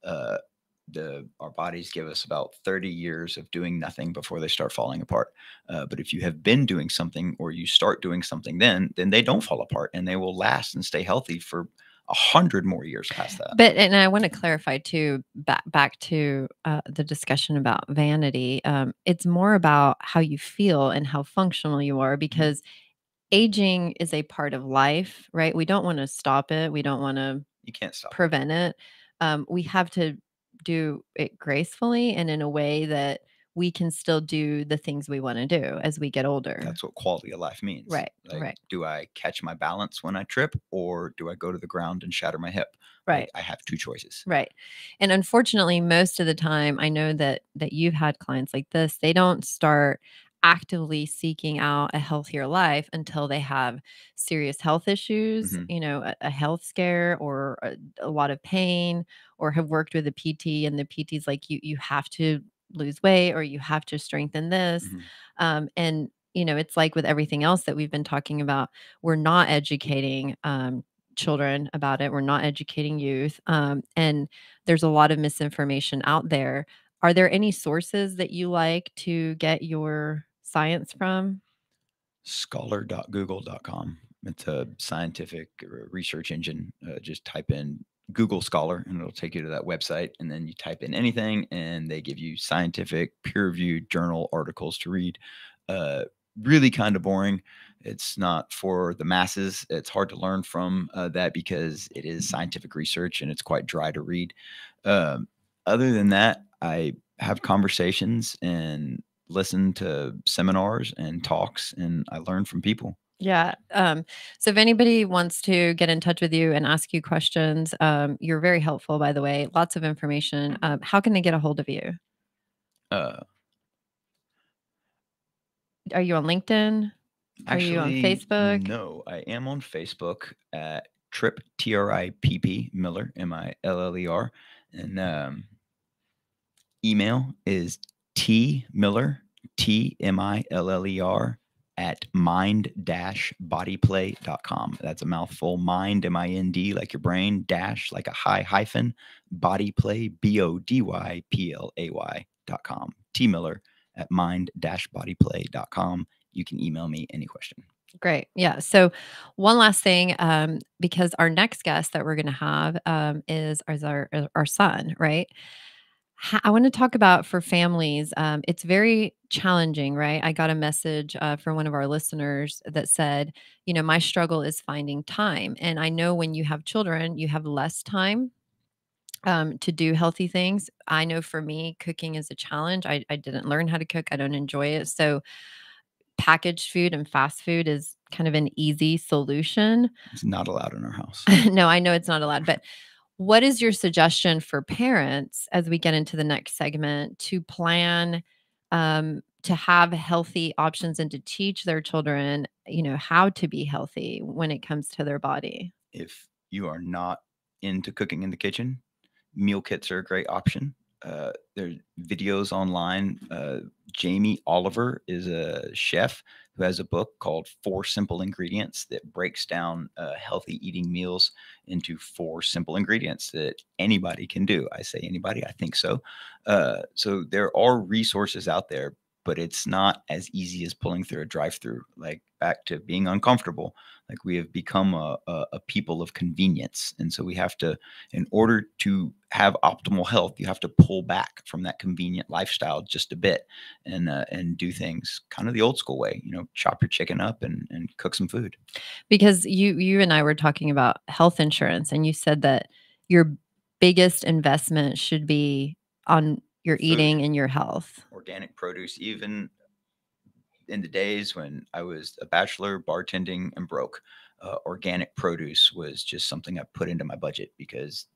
Our bodies give us about 30 years of doing nothing before they start falling apart. But if you have been doing something or you start doing something, then they don't fall apart and they will last and stay healthy for 100 more years past that. But and I want to clarify too, back to the discussion about vanity. It's more about how you feel and how functional you are, because aging is a part of life, right? We don't want to stop it. We don't want to You can't stop prevent it. We have to do it gracefully and in a way that we can still do the things we want to do as we get older. That's what quality of life means. Right. Like, Right. do I catch my balance when I trip, or do I go to the ground and shatter my hip? Right. Like, I have two choices. Right. And unfortunately, most of the time, I know that you've had clients like this, they don't start actively seeking out a healthier life until they have serious health issues, a health scare or a lot of pain, or have worked with a PT and the PT's like, you have to lose weight or you have to strengthen this. And it's like with everything else that we've been talking about, we're not educating children about it. We're not educating youth. And there's a lot of misinformation out there. Are there any sources that you like to get your science from? Scholar.google.com. It's a scientific research engine. Just type in Google Scholar and it'll take you to that website. And then you type in anything and they give you scientific peer-reviewed journal articles to read. really kind of boring. It's not for the masses. It's hard to learn from that because it is scientific research and it's quite dry to read. Other than that, I have conversations and listen to seminars and talks, and I learn from people. Yeah. So if anybody wants to get in touch with you and ask you questions, you're very helpful, by the way. Lots of information. How can they get a hold of you? Uh, Are you on LinkedIn? Are you on Facebook? No, I am on Facebook at Tripp, Tripp Miller, Miller, and email is tmiller, Tmiller at mind-bodyplay.com. That's a mouthful. Mind, M-I-N-D, like your brain, dash, like a high hyphen, bodyplay, BODYPLAY.com. tmiller at mind-bodyplay.com. You can email me any question. Great. Yeah. So one last thing, because our next guest that we're going to have is our son, right? I want to talk about for families. It's very challenging, right? I got a message from one of our listeners that said, my struggle is finding time. And I know when you have children, you have less time to do healthy things. I know for me, cooking is a challenge. I didn't learn how to cook. I don't enjoy it. So packaged food and fast food is kind of an easy solution. It's not allowed in our house. No, I know it's not allowed, but what is your suggestion for parents as we get into the next segment to plan to have healthy options and to teach their children, how to be healthy when it comes to their body? If you are not into cooking in the kitchen, meal kits are a great option. There's videos online. Jamie Oliver is a chef who has a book called 4 Simple Ingredients that breaks down healthy eating meals into 4 simple ingredients that anybody can do. I say anybody, I think so. So there are resources out there, but it's not as easy as pulling through a drive-through. Like, back to being uncomfortable. Like, we have become a people of convenience. And so we have to, in order to have optimal health, you have to pull back from that convenient lifestyle just a bit and do things kind of the old school way, chop your chicken up and cook some food. Because you and I were talking about health insurance, and you said that your biggest investment should be on your eating and your health. Organic produce, even in the days when I was a bachelor, bartending, and broke, organic produce was just something I put into my budget because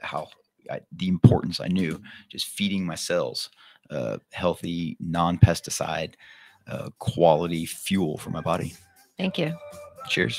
the importance I knew, just feeding my cells healthy, non-pesticide, quality fuel for my body. Thank you. Cheers.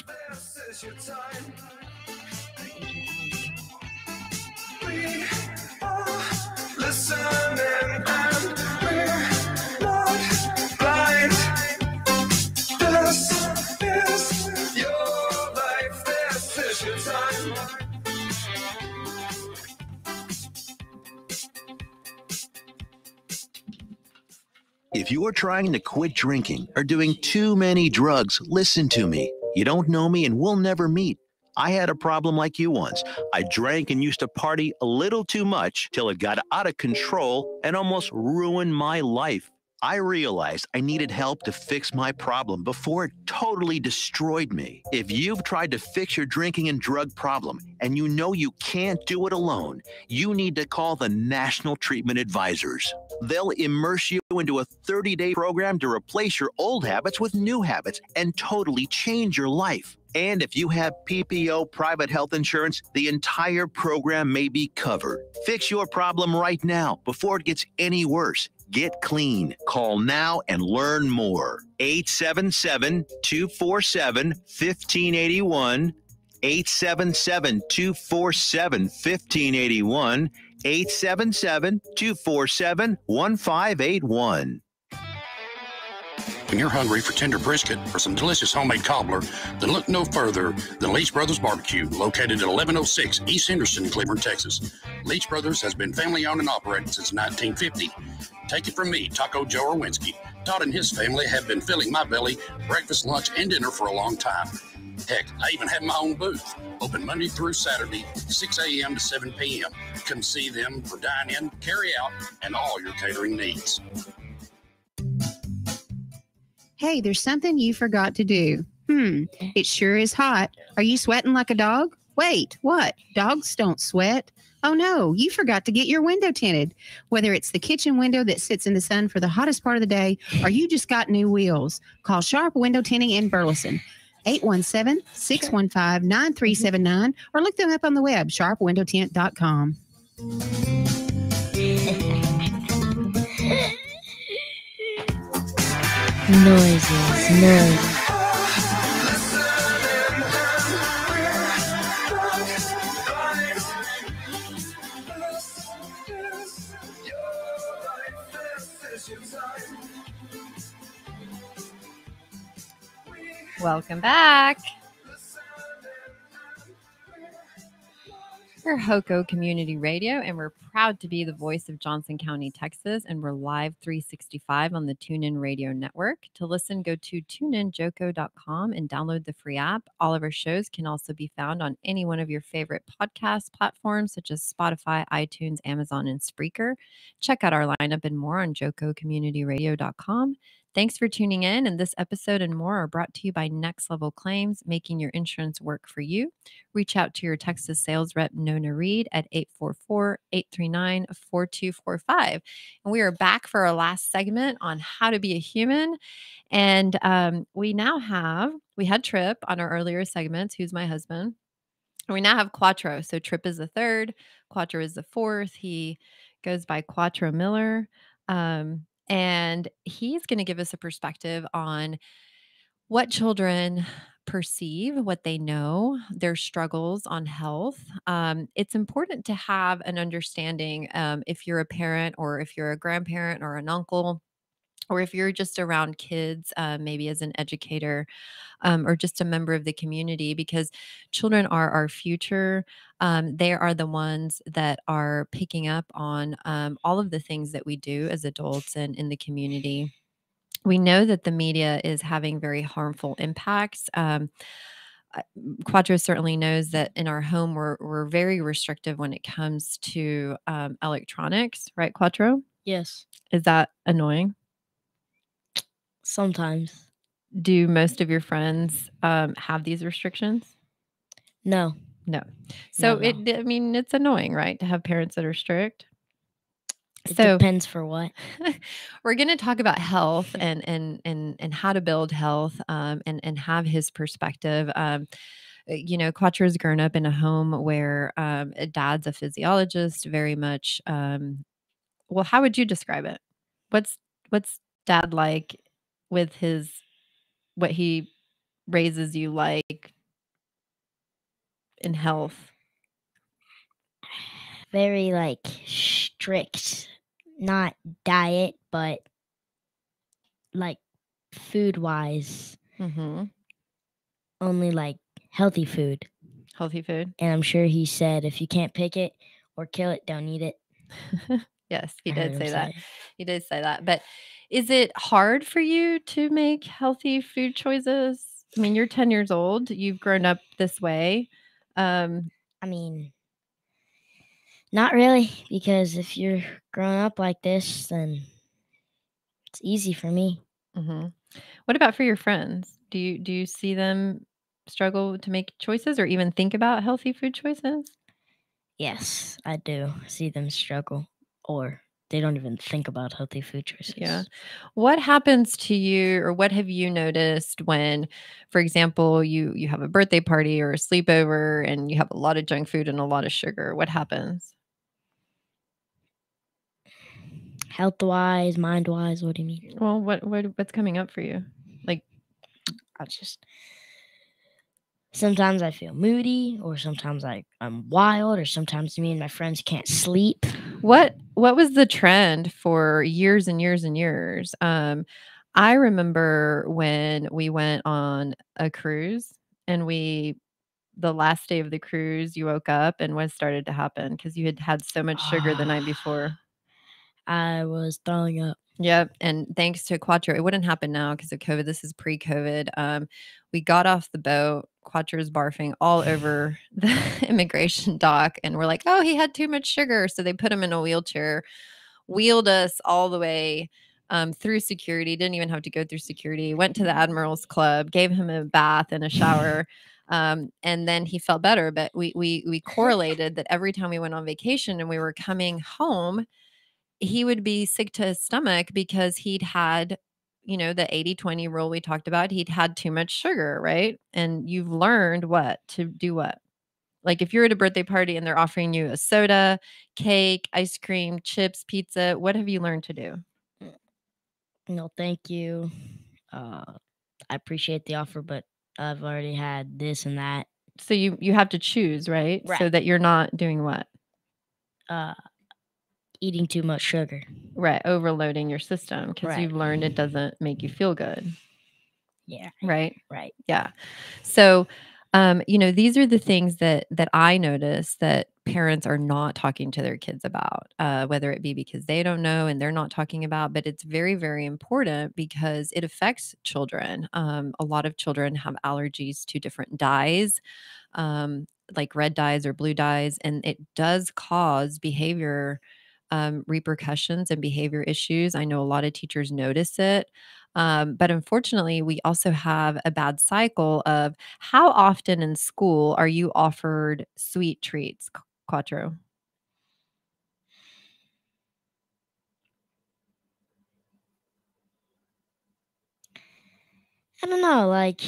If you are trying to quit drinking or doing too many drugs, listen to me. You don't know me and we'll never meet. I had a problem like you once. I drank and used to party a little too much till it got out of control and almost ruined my life. I realized I needed help to fix my problem before it totally destroyed me. If you've tried to fix your drinking and drug problem and you know you can't do it alone, you need to call the National Treatment Advisors. They'll immerse you into a 30-day program to replace your old habits with new habits and totally change your life. And if you have PPO private health insurance, the entire program may be covered. Fix your problem right now before it gets any worse. Get clean. Call now and learn more. 877-247-1581. 877-247-1581. 877-247-1581. When you're hungry for tender brisket or some delicious homemade cobbler, then look no further than Leach Brothers Barbecue, located at 1106 East Henderson in Cleveland, Texas. Leach Brothers has been family-owned and operated since 1950. Take it from me, Taco Joe Orwinski. Todd and his family have been filling my belly breakfast, lunch, and dinner for a long time. Heck, I even have my own booth, open Monday through Saturday, 6 a.m. to 7 p.m. Come see them for dine-in, carry-out, and all your catering needs. Hey, there's something you forgot to do. It sure is hot. Are you sweating like a dog? Wait, what? Dogs don't sweat. Oh no, you forgot to get your window tinted. Whether it's the kitchen window that sits in the sun for the hottest part of the day, or you just got new wheels, call Sharp Window Tinting in Burleson. 817-615-9379, or look them up on the web, sharpwindowtint.com. Noises. Welcome back. We're HOCO Community Radio, and we're proud to be the voice of Johnson County, Texas, and we're live 365 on the TuneIn Radio Network. To listen, go to tuneinjoco.com and download the free app. All of our shows can also be found on any one of your favorite podcast platforms, such as Spotify, iTunes, Amazon, and Spreaker. Check out our lineup and more on jococommunityradio.com. Thanks for tuning in, and this episode and more are brought to you by Next Level Claims, making your insurance work for you. Reach out to your Texas sales rep, Nona Reed, at 844-839-4245. And we are back for our last segment on how to be a human. And we had Trip on our earlier segments, who's my husband. And we now have Quattro. So Trip is the third, Quattro is the fourth. He goes by Tatiana Miller. And he's going to give us a perspective on what children perceive, what they know, their struggles on health. It's important to have an understanding if you're a parent or if you're a grandparent or an uncle, or if you're just around kids, maybe as an educator or just a member of the community, because children are our future. They are the ones that are picking up on all of the things that we do as adults and in the community. We know that the media is having very harmful impacts. Quattro certainly knows that in our home, we're very restrictive when it comes to electronics, right, Quattro? Yes. Is that annoying? Sometimes. Do most of your friends have these restrictions? No. So it's annoying, right, to have parents that are strict? It depends for what. We're going to talk about health and how to build health and have his perspective. Quattro's grown up in a home where dad's a physiologist, very much. Well, how would you describe it? What's dad like with what he raises you like in health? Very strict, not diet, but like food wise. Mm-hmm. Only healthy food. Healthy food. And I'm sure he said, if you can't pick it or kill it, don't eat it. Yes, he did say that. He did say that. But is it hard for you to make healthy food choices? I mean, you're 10 years old. You've grown up this way. Not really, because if you're growing up like this, then it's easy for me. Mm-hmm. What about for your friends? Do you see them struggle to make choices or even think about healthy food choices? Yes, I do see them struggle, or they don't even think about healthy food choices. Yeah. What happens to you, or what have you noticed when, for example, you have a birthday party or a sleepover and you have a lot of junk food and a lot of sugar? What happens? Health-wise, mind-wise, what do you mean? Well, what's coming up for you? Sometimes I feel moody, or sometimes I'm wild, or sometimes me and my friends can't sleep. What was the trend for years and years and years? I remember when we went on a cruise and the last day of the cruise, you woke up and what started to happen because you had so much sugar the night before? I was throwing up. Yep. And thanks to Quattro, it wouldn't happen now because of COVID. This is pre-COVID. We got off the boat. Quattro's barfing all over the immigration dock. And we're like, oh, he had too much sugar. So they put him in a wheelchair, wheeled us all the way through security, didn't even have to go through security, went to the Admiral's Club, gave him a bath and a shower. And then he felt better. But we correlated that every time we went on vacation and we were coming home, he would be sick to his stomach because he'd had, the 80-20 rule we talked about. He'd had too much sugar, right? And you've learned what to do what? Like if you're at a birthday party and they're offering you a soda, cake, ice cream, chips, pizza, what have you learned to do? No, thank you. I appreciate the offer, but I've already had this and that. So you have to choose, right? So Right. that you're not doing what? Eating too much sugar. Right. Overloading your system because Right. you've learned it doesn't make you feel good. Yeah. Right. Right. Yeah. So, these are the things that I notice that parents are not talking to their kids about, whether it be because they don't know and they're not talking about, but it's very, very important because it affects children. A lot of children have allergies to different dyes, like red dyes or blue dyes, and it does cause behavior repercussions and behavior issues. I know a lot of teachers notice it. But unfortunately, we also have a bad cycle of how often in school are you offered sweet treats, Quattro? I don't know, like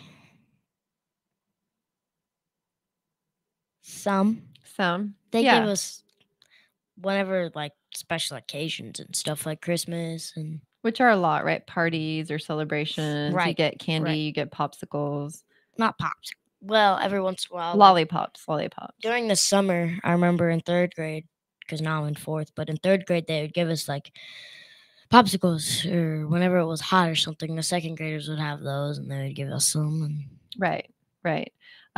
some. They Yeah. give us whenever like special occasions and stuff like Christmas and Which are a lot, right? Parties or celebrations. You Right, get candy, right. you get popsicles, not pops. Well, every once in a while. lollipops. During the summer, I remember in third grade, because now I'm in fourth, but in third grade they would give us like popsicles or whenever it was hot or something. The second graders would have those and they would give us some. And Right, right.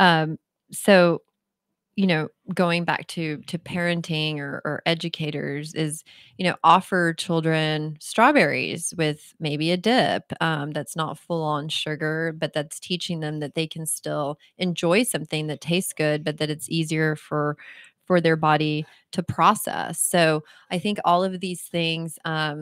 So going back to parenting or educators is, offer children strawberries with maybe a dip that's not full on sugar, but that's teaching them that they can still enjoy something that tastes good, but that it's easier for their body to process. So I think all of these things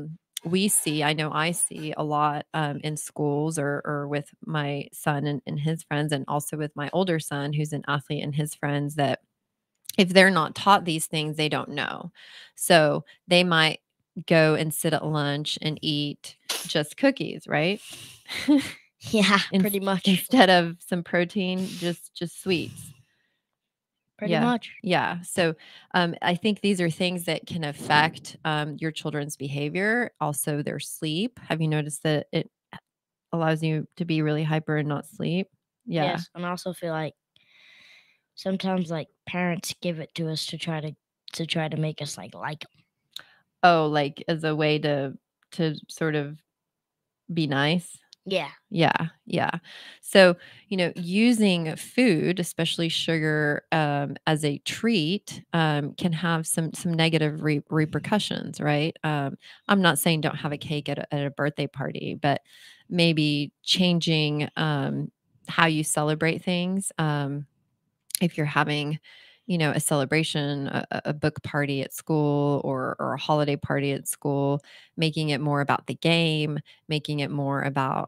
I know I see a lot in schools or with my son and his friends, and also with my older son who's an athlete and his friends, that if they're not taught these things, they don't know. So they might go and sit at lunch and eat just cookies, right? yeah, pretty much. Instead of some protein, just sweets. Pretty much. Yeah. So I think these are things that can affect your children's behavior, also their sleep. Have you noticed that it allows you to be really hyper and not sleep? Yeah. Yes, and I also feel like sometimes like parents give it to us to try to make us like them. Oh, like as a way to sort of be nice? Yeah. Yeah, yeah. So, using food, especially sugar, as a treat, can have some negative repercussions, right? I'm not saying don't have a cake at a birthday party, but maybe changing how you celebrate things. If you're having, a celebration, a book party at school, or a holiday party at school, making it more about the game, making it more about,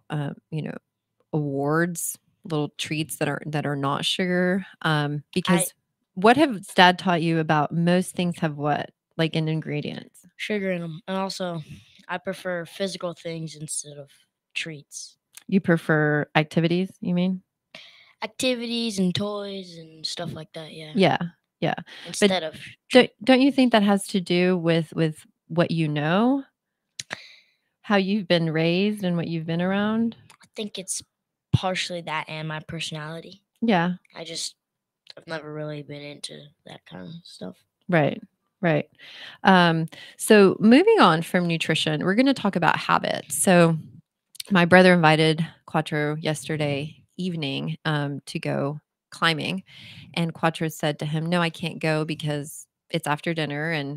awards, little treats that are not sugar. Because what has Dad taught you about most things have what, like in ingredients? Sugar in them, and also I prefer physical things instead of treats. You prefer activities, you mean? Activities and toys and stuff like that. Yeah. Yeah, yeah. Instead of don't you think that has to do with what you know? How you've been raised and what you've been around? I think it's partially that and my personality. Yeah. I've never really been into that kind of stuff. Right. Right. So moving on from nutrition, we're going to talk about habits. So my brother invited Quattro yesterday evening to go climbing, and Quattro said to him, "No, I can't go because it's after dinner, and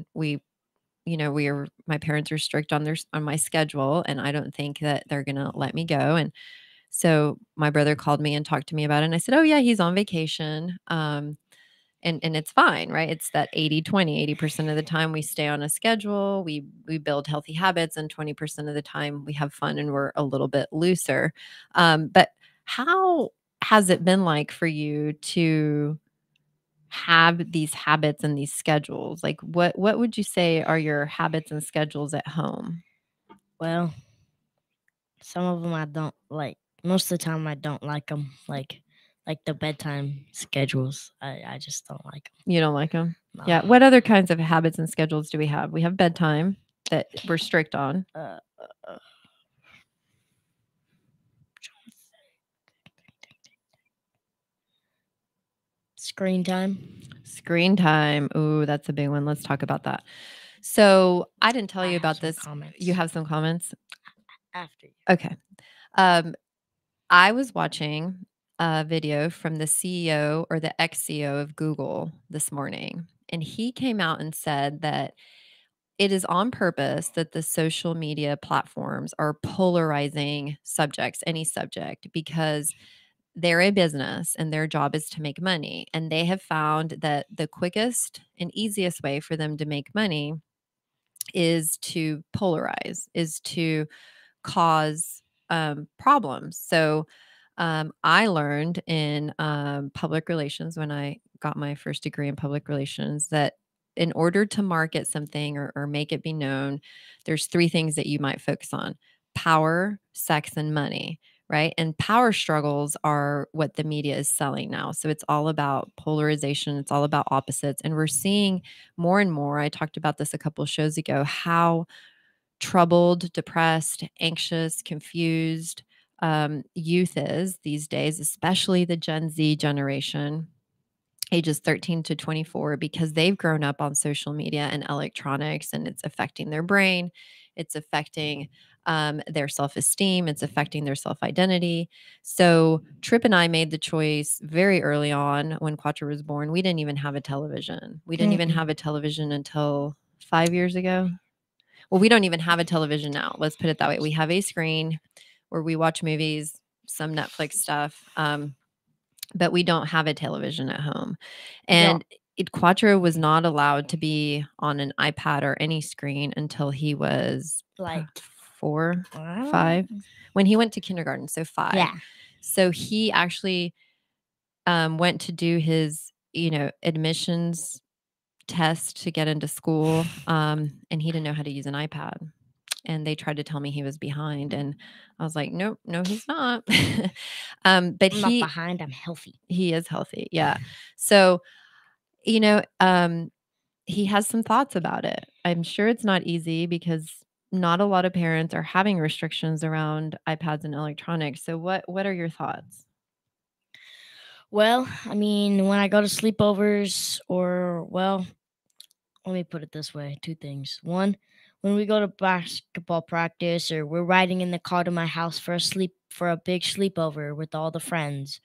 my parents are strict on my schedule, and I don't think that they're gonna let me go." And so my brother called me and talked to me about it, and I said, "Oh yeah, he's on vacation." and it's fine, right? It's that 80-20. 80% of the time we stay on a schedule, we build healthy habits, and 20% of the time we have fun and we're a little bit looser. But how has it been like for you to have these habits and these schedules? Like what would you say are your habits and schedules at home? Well, some of them I don't like. Most of the time I don't like them. Like the bedtime schedules. I just don't like them. You don't like them? No. Yeah. What other kinds of habits and schedules do we have? We have bedtime that we're strict on. Screen time. Screen time. Ooh, that's a big one. Let's talk about that. So I didn't tell I you have about some this. comments. You have some comments? After you. Okay. I was watching a video from the CEO or the ex-CEO of Google this morning, and he came out and said that it is on purpose that the social media platforms are polarizing subjects, any subject, because they're a business and their job is to make money. And they have found that the quickest and easiest way for them to make money is to polarize, is to cause problems. So I learned in public relations when I got my first degree in public relations that in order to market something or make it be known, there's three things that you might focus on: power, sex, and money. Right. And power struggles are what the media is selling now. So it's all about polarization. It's all about opposites. And we're seeing more and more. I talked about this a couple of shows ago, how troubled, depressed, anxious, confused youth is these days, especially the Gen Z generation, ages 13 to 24, because they've grown up on social media and electronics, and it's affecting their brain. It's affecting their self-esteem. It's affecting their self-identity. So Tripp and I made the choice very early on when Quattro was born. We didn't even have a television. We didn't even have a television until 5 years ago. Well, we don't even have a television now. Let's put it that way. We have a screen where we watch movies, some Netflix stuff, but we don't have a television at home. And Quattro was not allowed to be on an iPad or any screen until he was Like 4, 5, when he went to kindergarten. So 5. Yeah. So he actually went to do his, admissions test to get into school, and he didn't know how to use an iPad. And they tried to tell me he was behind, and I was like, nope, no, he's not. But I'm not behind. I'm healthy. He is healthy. Yeah. So, he has some thoughts about it. I'm sure it's not easy because not a lot of parents are having restrictions around iPads and electronics. So what are your thoughts? Well, I mean, when I go to sleepovers let me put it this way, 2 things. One, when we go to basketball practice or we're riding in the car to my house for a big sleepover with all the friends,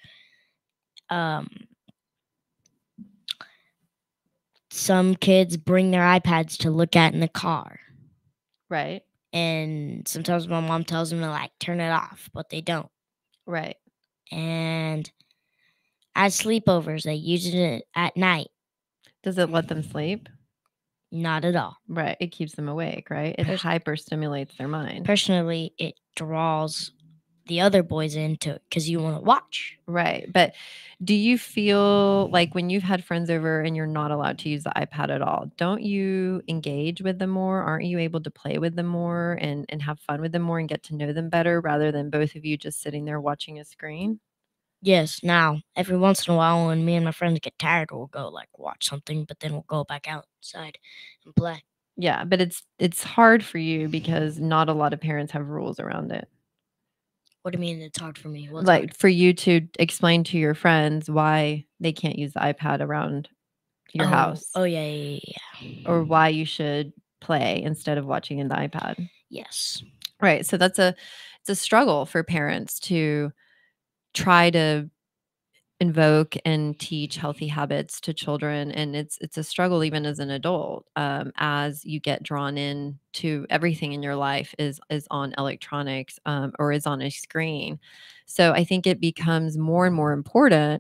some kids bring their iPads to look at in the car. Right. And sometimes my mom tells them to turn it off, but they don't. Right. And at sleepovers, they use it at night. Does it let them sleep? Not at all. Right. It keeps them awake, right? It hyper stimulates their mind. Personally, it draws the other boys into it because you want to watch. Right. But do you feel like when you've had friends over and you're not allowed to use the iPad at all, don't you engage with them more? Aren't you able to play with them more and have fun with them more and get to know them better rather than both of you just sitting there watching a screen? Yes. Now, every once in a while when me and my friends get tired, we'll go watch something, but then we'll go back outside and play. Yeah, but it's hard for you because not a lot of parents have rules around it. What do you mean it's hard for me? What's Like hard? for you to explain to your friends why they can't use the iPad around your house. Oh, yeah. Or why you should play instead of watching in the iPad. Yes. Right. So it's a struggle for parents to try to invoke and teach healthy habits to children, and it's a struggle even as an adult, as you get drawn in to everything in your life is on electronics, or is on a screen. So I think it becomes more and more important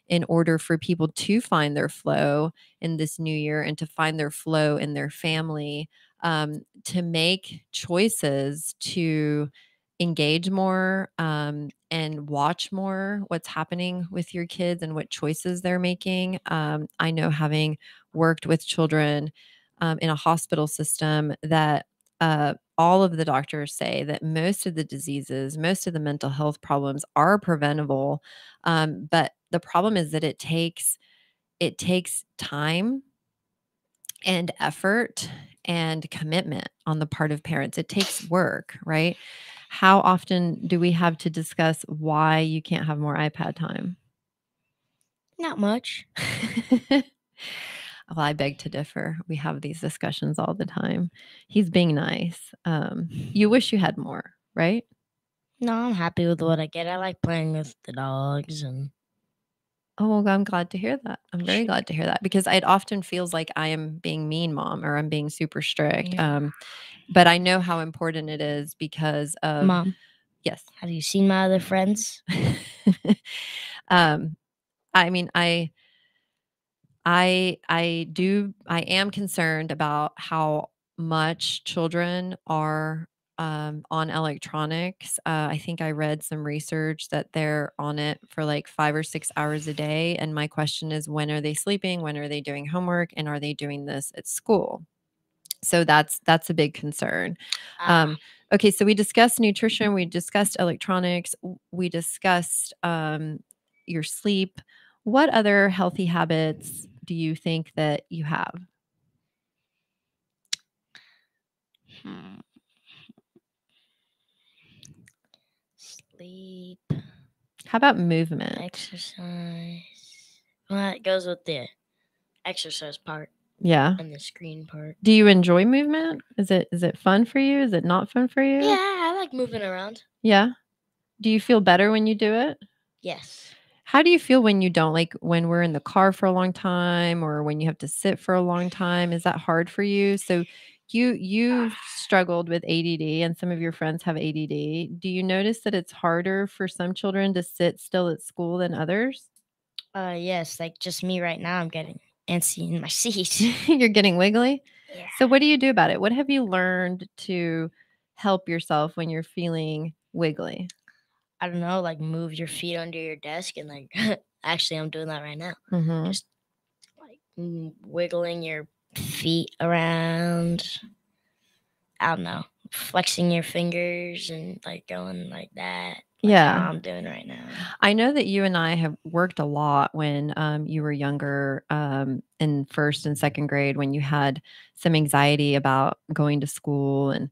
in order for people to find their flow in this new year and to find their flow in their family, to make choices to engage more, and watch more what's happening with your kids and what choices they're making. I know, having worked with children in a hospital system, that all of the doctors say that most of the diseases, most of the mental health problems are preventable. But the problem is that it takes time and effort and commitment on the part of parents. It takes work, right? How often do we have to discuss why you can't have more iPad time? Not much. Well, I beg to differ. We have these discussions all the time. He's being nice. You wish you had more, right? No, I'm happy with what I get. I like playing with the dogs and Oh, well, I'm glad to hear that. I'm very glad to hear that, because it often feels like I am being mean mom, or I'm being super strict. Yeah. But I know how important it is because of Mom. Yes. Have you seen my other friends? I mean, I am concerned about how much children are on electronics. I think I read some research that they're on it for like 5 or 6 hours a day. And my question is, when are they sleeping? When are they doing homework? And are they doing this at school? So that's a big concern. Okay, so we discussed nutrition, we discussed electronics, we discussed your sleep. What other healthy habits do you think that you have? Sleep, How about movement? exercise. Well, it goes with the exercise part. Yeah. And the screen part. Do you enjoy movement? Is it fun for you? Is it not fun for you? Yeah, I like moving around. Yeah. Do you feel better when you do it? Yes. How do you feel when you don't? Like when we're in the car for a long time, or when you have to sit for a long time? Is that hard for you? So you've struggled with ADD, and some of your friends have ADD. Do you notice that it's harder for some children to sit still at school than others? Yes, like just me right now, I'm getting antsy in my seat. You're getting wiggly? Yeah. So what do you do about it? What have you learned to help yourself when you're feeling wiggly? I don't know, like move your feet under your desk and like actually I'm doing that right now. Mhm. Just like wiggling your feet around. I don't know, flexing your fingers and like going like that. Like Yeah. how I'm doing right now. I know that you and I have worked a lot when you were younger, in first and second grade, when you had some anxiety about going to school and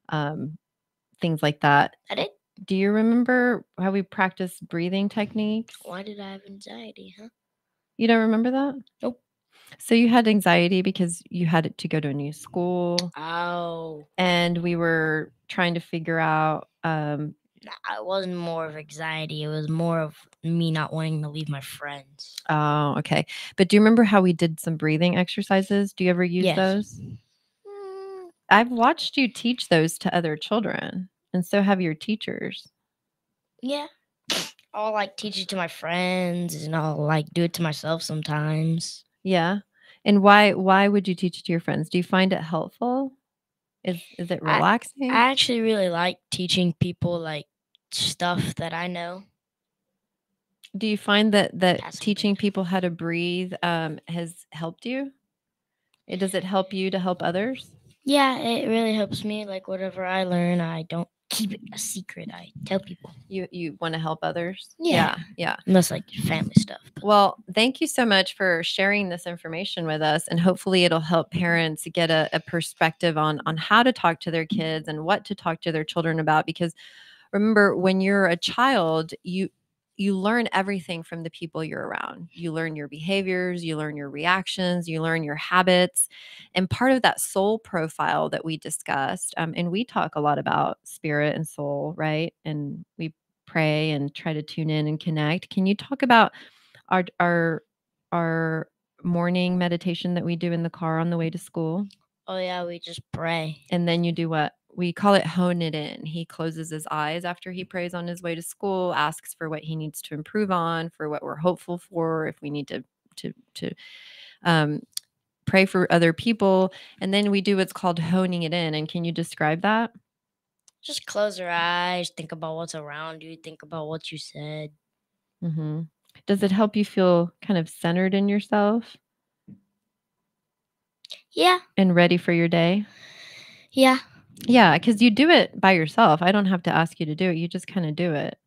things like that. I did. Do you remember how we practiced breathing techniques? Why did I have anxiety, huh? You don't remember that? Nope. So you had anxiety because you had to go to a new school, Oh. and we were trying to figure out. It wasn't more of anxiety. It was more of me not wanting to leave my friends. Oh, okay. But do you remember how we did some breathing exercises? Do you ever use Yes. those? I've watched you teach those to other children, and so have your teachers. Yeah. I'll like teach it to my friends and I'll like do it to myself sometimes. Yeah. And why would you teach it to your friends? Do you find it helpful? Is it relaxing? I actually really like teaching people like stuff that I know. Do you find that teaching people how to breathe has helped you? Does it help you to help others? Yeah, it really helps me. Like whatever I learn, I don't keep it a secret. I tell people. You want to help others? Yeah. Yeah. Unless like family stuff. Well, thank you so much for sharing this information with us, and hopefully it'll help parents get a perspective on how to talk to their kids and what to talk to their children about. Because remember, when you're a child, you learn everything from the people you're around. You learn your behaviors, you learn your reactions, you learn your habits. And part of that soul profile that we discussed, and we talk a lot about spirit and soul, right? And we pray and try to tune in and connect. Can you talk about our morning meditation that we do in the car on the way to school? Oh yeah, we just pray. And then you do what? we call it hone it in. He closes his eyes after he prays on his way to school, asks for what he needs to improve on, for what we're hopeful for, if we need to um, pray for other people, and then we do what's called honing it in. And can you describe that? Just close your eyes, think about what's around you, think about what you said. Mm-hmm. Does it help you feel kind of centered in yourself? Yeah. And ready for your day? Yeah. Yeah, because you do it by yourself. I don't have to ask you to do it. You just kind of do it.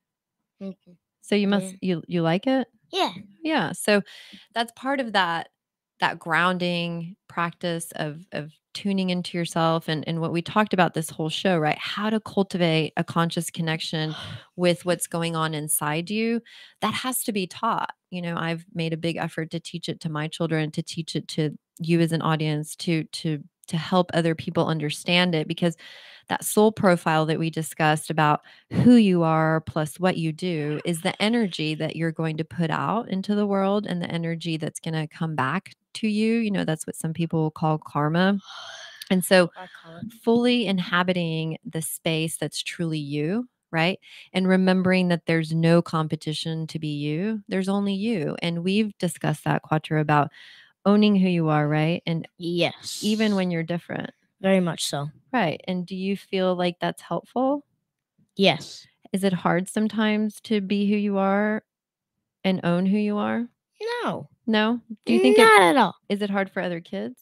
Mhm. So you must you like it? Yeah. Yeah. So that's part of that grounding practice of tuning into yourself and what we talked about this whole show, right? How to cultivate a conscious connection with what's going on inside you. That has to be taught. You know, I've made a big effort to teach it to my children, to teach it to you as an audience, to help other people understand it, because that soul profile that we discussed about who you are plus what you do is the energy that you're going to put out into the world, and the energy that's going to come back to you. You know, that's what some people will call karma. And so I call it. fully inhabiting the space that's truly you, right? And remembering that there's no competition to be you. There's only you. And we've discussed that, Quattro, about owning who you are, right? And Yes. even when you're different. Very much so. Right. And do you feel like that's helpful? Yes. Is it hard sometimes to be who you are and own who you are? No. No? Do you think Not at all. Is it hard for other kids?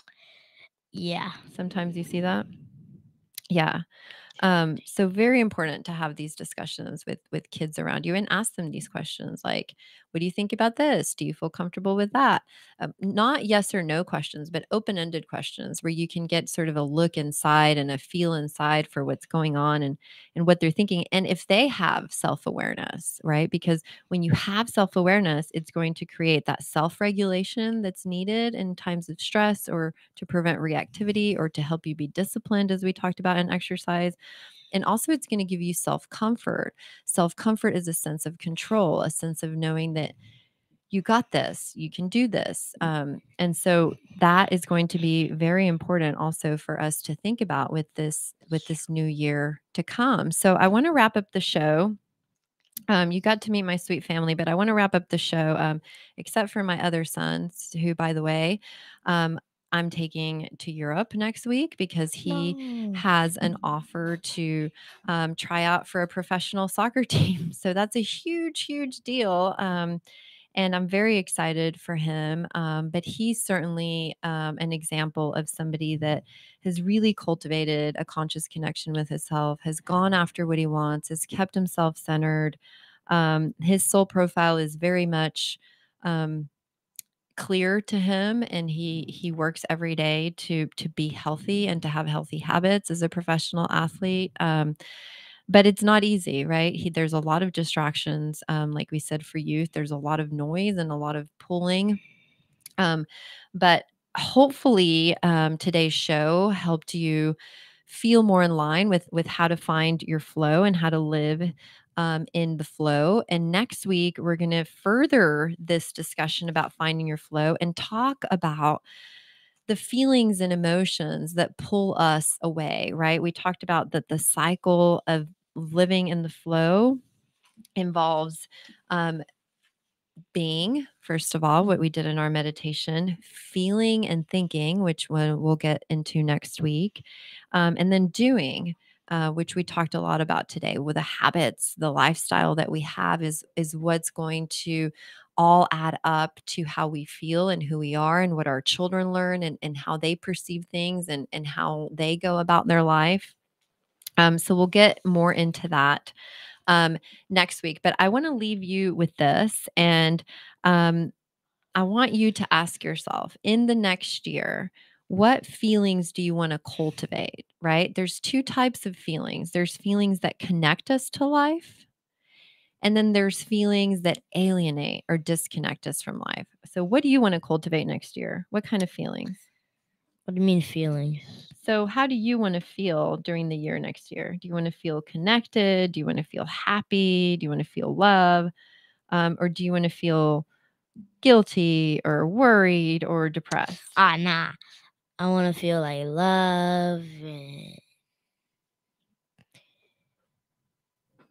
Yeah. Sometimes you see that? Yeah. So very important to have these discussions with kids around you and ask them these questions like, what do you think about this? Do you feel comfortable with that? Not yes or no questions, but open-ended questions where you can get sort of a look inside and a feel inside for what's going on and what they're thinking. And if they have self-awareness, right? Because when you have self-awareness, it's going to create that self-regulation that's needed in times of stress, or to prevent reactivity, or to help you be disciplined, as we talked about in exercise. And also, it's going to give you self comfort. Self comfort is a sense of control, a sense of knowing that you got this, you can do this. And so that is going to be very important also for us to think about with this new year to come. So I want to wrap up the show. You got to meet my sweet family, but I want to wrap up the show, except for my other sons, who, by the way, I'm taking to Europe next week because he No. has an offer to try out for a professional soccer team. So that's a huge, huge deal. And I'm very excited for him. But he's certainly an example of somebody that has really cultivated a conscious connection with himself, has gone after what he wants, has kept himself centered. His soul profile is very much clear to him, and he works every day to be healthy and to have healthy habits as a professional athlete. But it's not easy, right? There's a lot of distractions. Like we said, for youth, there's a lot of noise and a lot of pulling. But hopefully, today's show helped you feel more in line with how to find your flow and how to live in the flow. And next week, we're going to further this discussion about finding your flow and talk about the feelings and emotions that pull us away, right? We talked about that the cycle of living in the flow involves being, first of all, what we did in our meditation, feeling and thinking, which we'll get into next week, and then doing, which we talked a lot about today. With the habits, the lifestyle that we have is what's going to all add up to how we feel and who we are, and what our children learn, and how they perceive things, and how they go about their life. So we'll get more into that next week. But I want to leave you with this. And I want you to ask yourself, in the next year, what feelings do you want to cultivate, right? There's two types of feelings. There's feelings that connect us to life, and then there's feelings that alienate or disconnect us from life. So what do you want to cultivate next year? What kind of feelings? What do you mean feelings? So how do you want to feel during the year next year? Do you want to feel connected? Do you want to feel happy? Do you want to feel love? Or do you want to feel guilty or worried or depressed? Nah. I want to feel like love.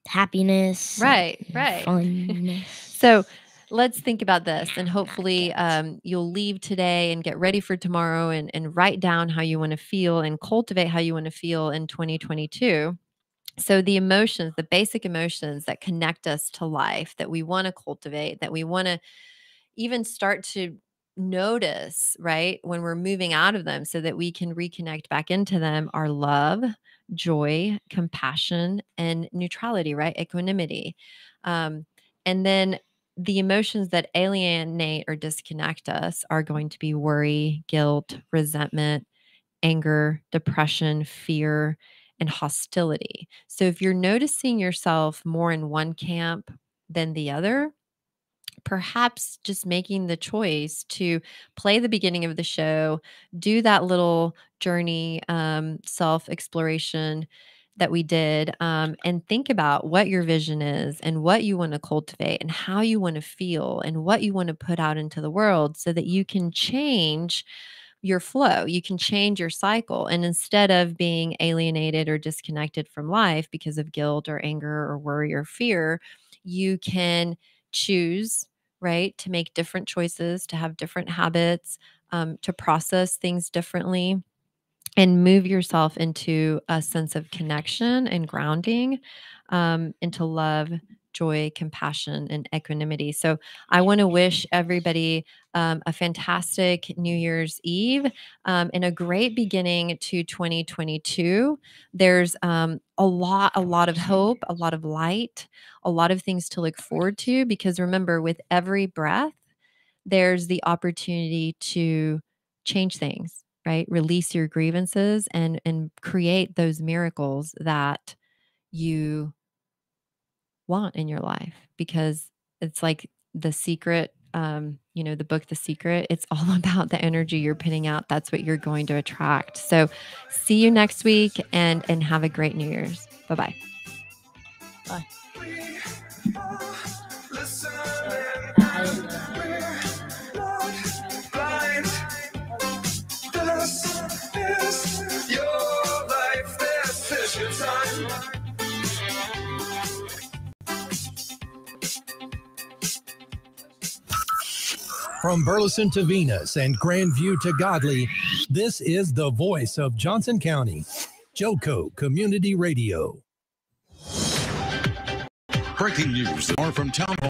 happiness. Right. Funness. So let's think about this, and hopefully you'll leave today and get ready for tomorrow and write down how you want to feel and cultivate how you want to feel in 2022. So the emotions, the basic emotions that connect us to life, that we want to cultivate, that we want to even start to notice, right, when we're moving out of them so that we can reconnect back into them, are love, joy, compassion, and neutrality, right? Equanimity. And then the emotions that alienate or disconnect us are going to be worry, guilt, resentment, anger, depression, fear, and hostility. So if you're noticing yourself more in one camp than the other, perhaps just making the choice to play the beginning of the show, do that little journey, self exploration that we did, and think about what your vision is and what you want to cultivate and how you want to feel and what you want to put out into the world so that you can change your flow. You can change your cycle. And instead of being alienated or disconnected from life because of guilt or anger or worry or fear, you can choose, right, to make different choices, to have different habits, to process things differently, and move yourself into a sense of connection and grounding, into love, joy, compassion, and equanimity. So I want to wish everybody a fantastic New Year's Eve, and a great beginning to 2022. There's a lot of hope, a lot of light, a lot of things to look forward to, because remember, with every breath, there's the opportunity to change things, right? Release your grievances and create those miracles that you want in your life, because it's like The Secret, the book The Secret. It's all about the energy you're putting out. That's what you're going to attract. So see you next week, and have a great New Year's. Bye-bye. Bye. From Burleson to Venus and Grandview to Godly, this is the voice of Johnson County, Joco Community Radio. Breaking news from Town Hall.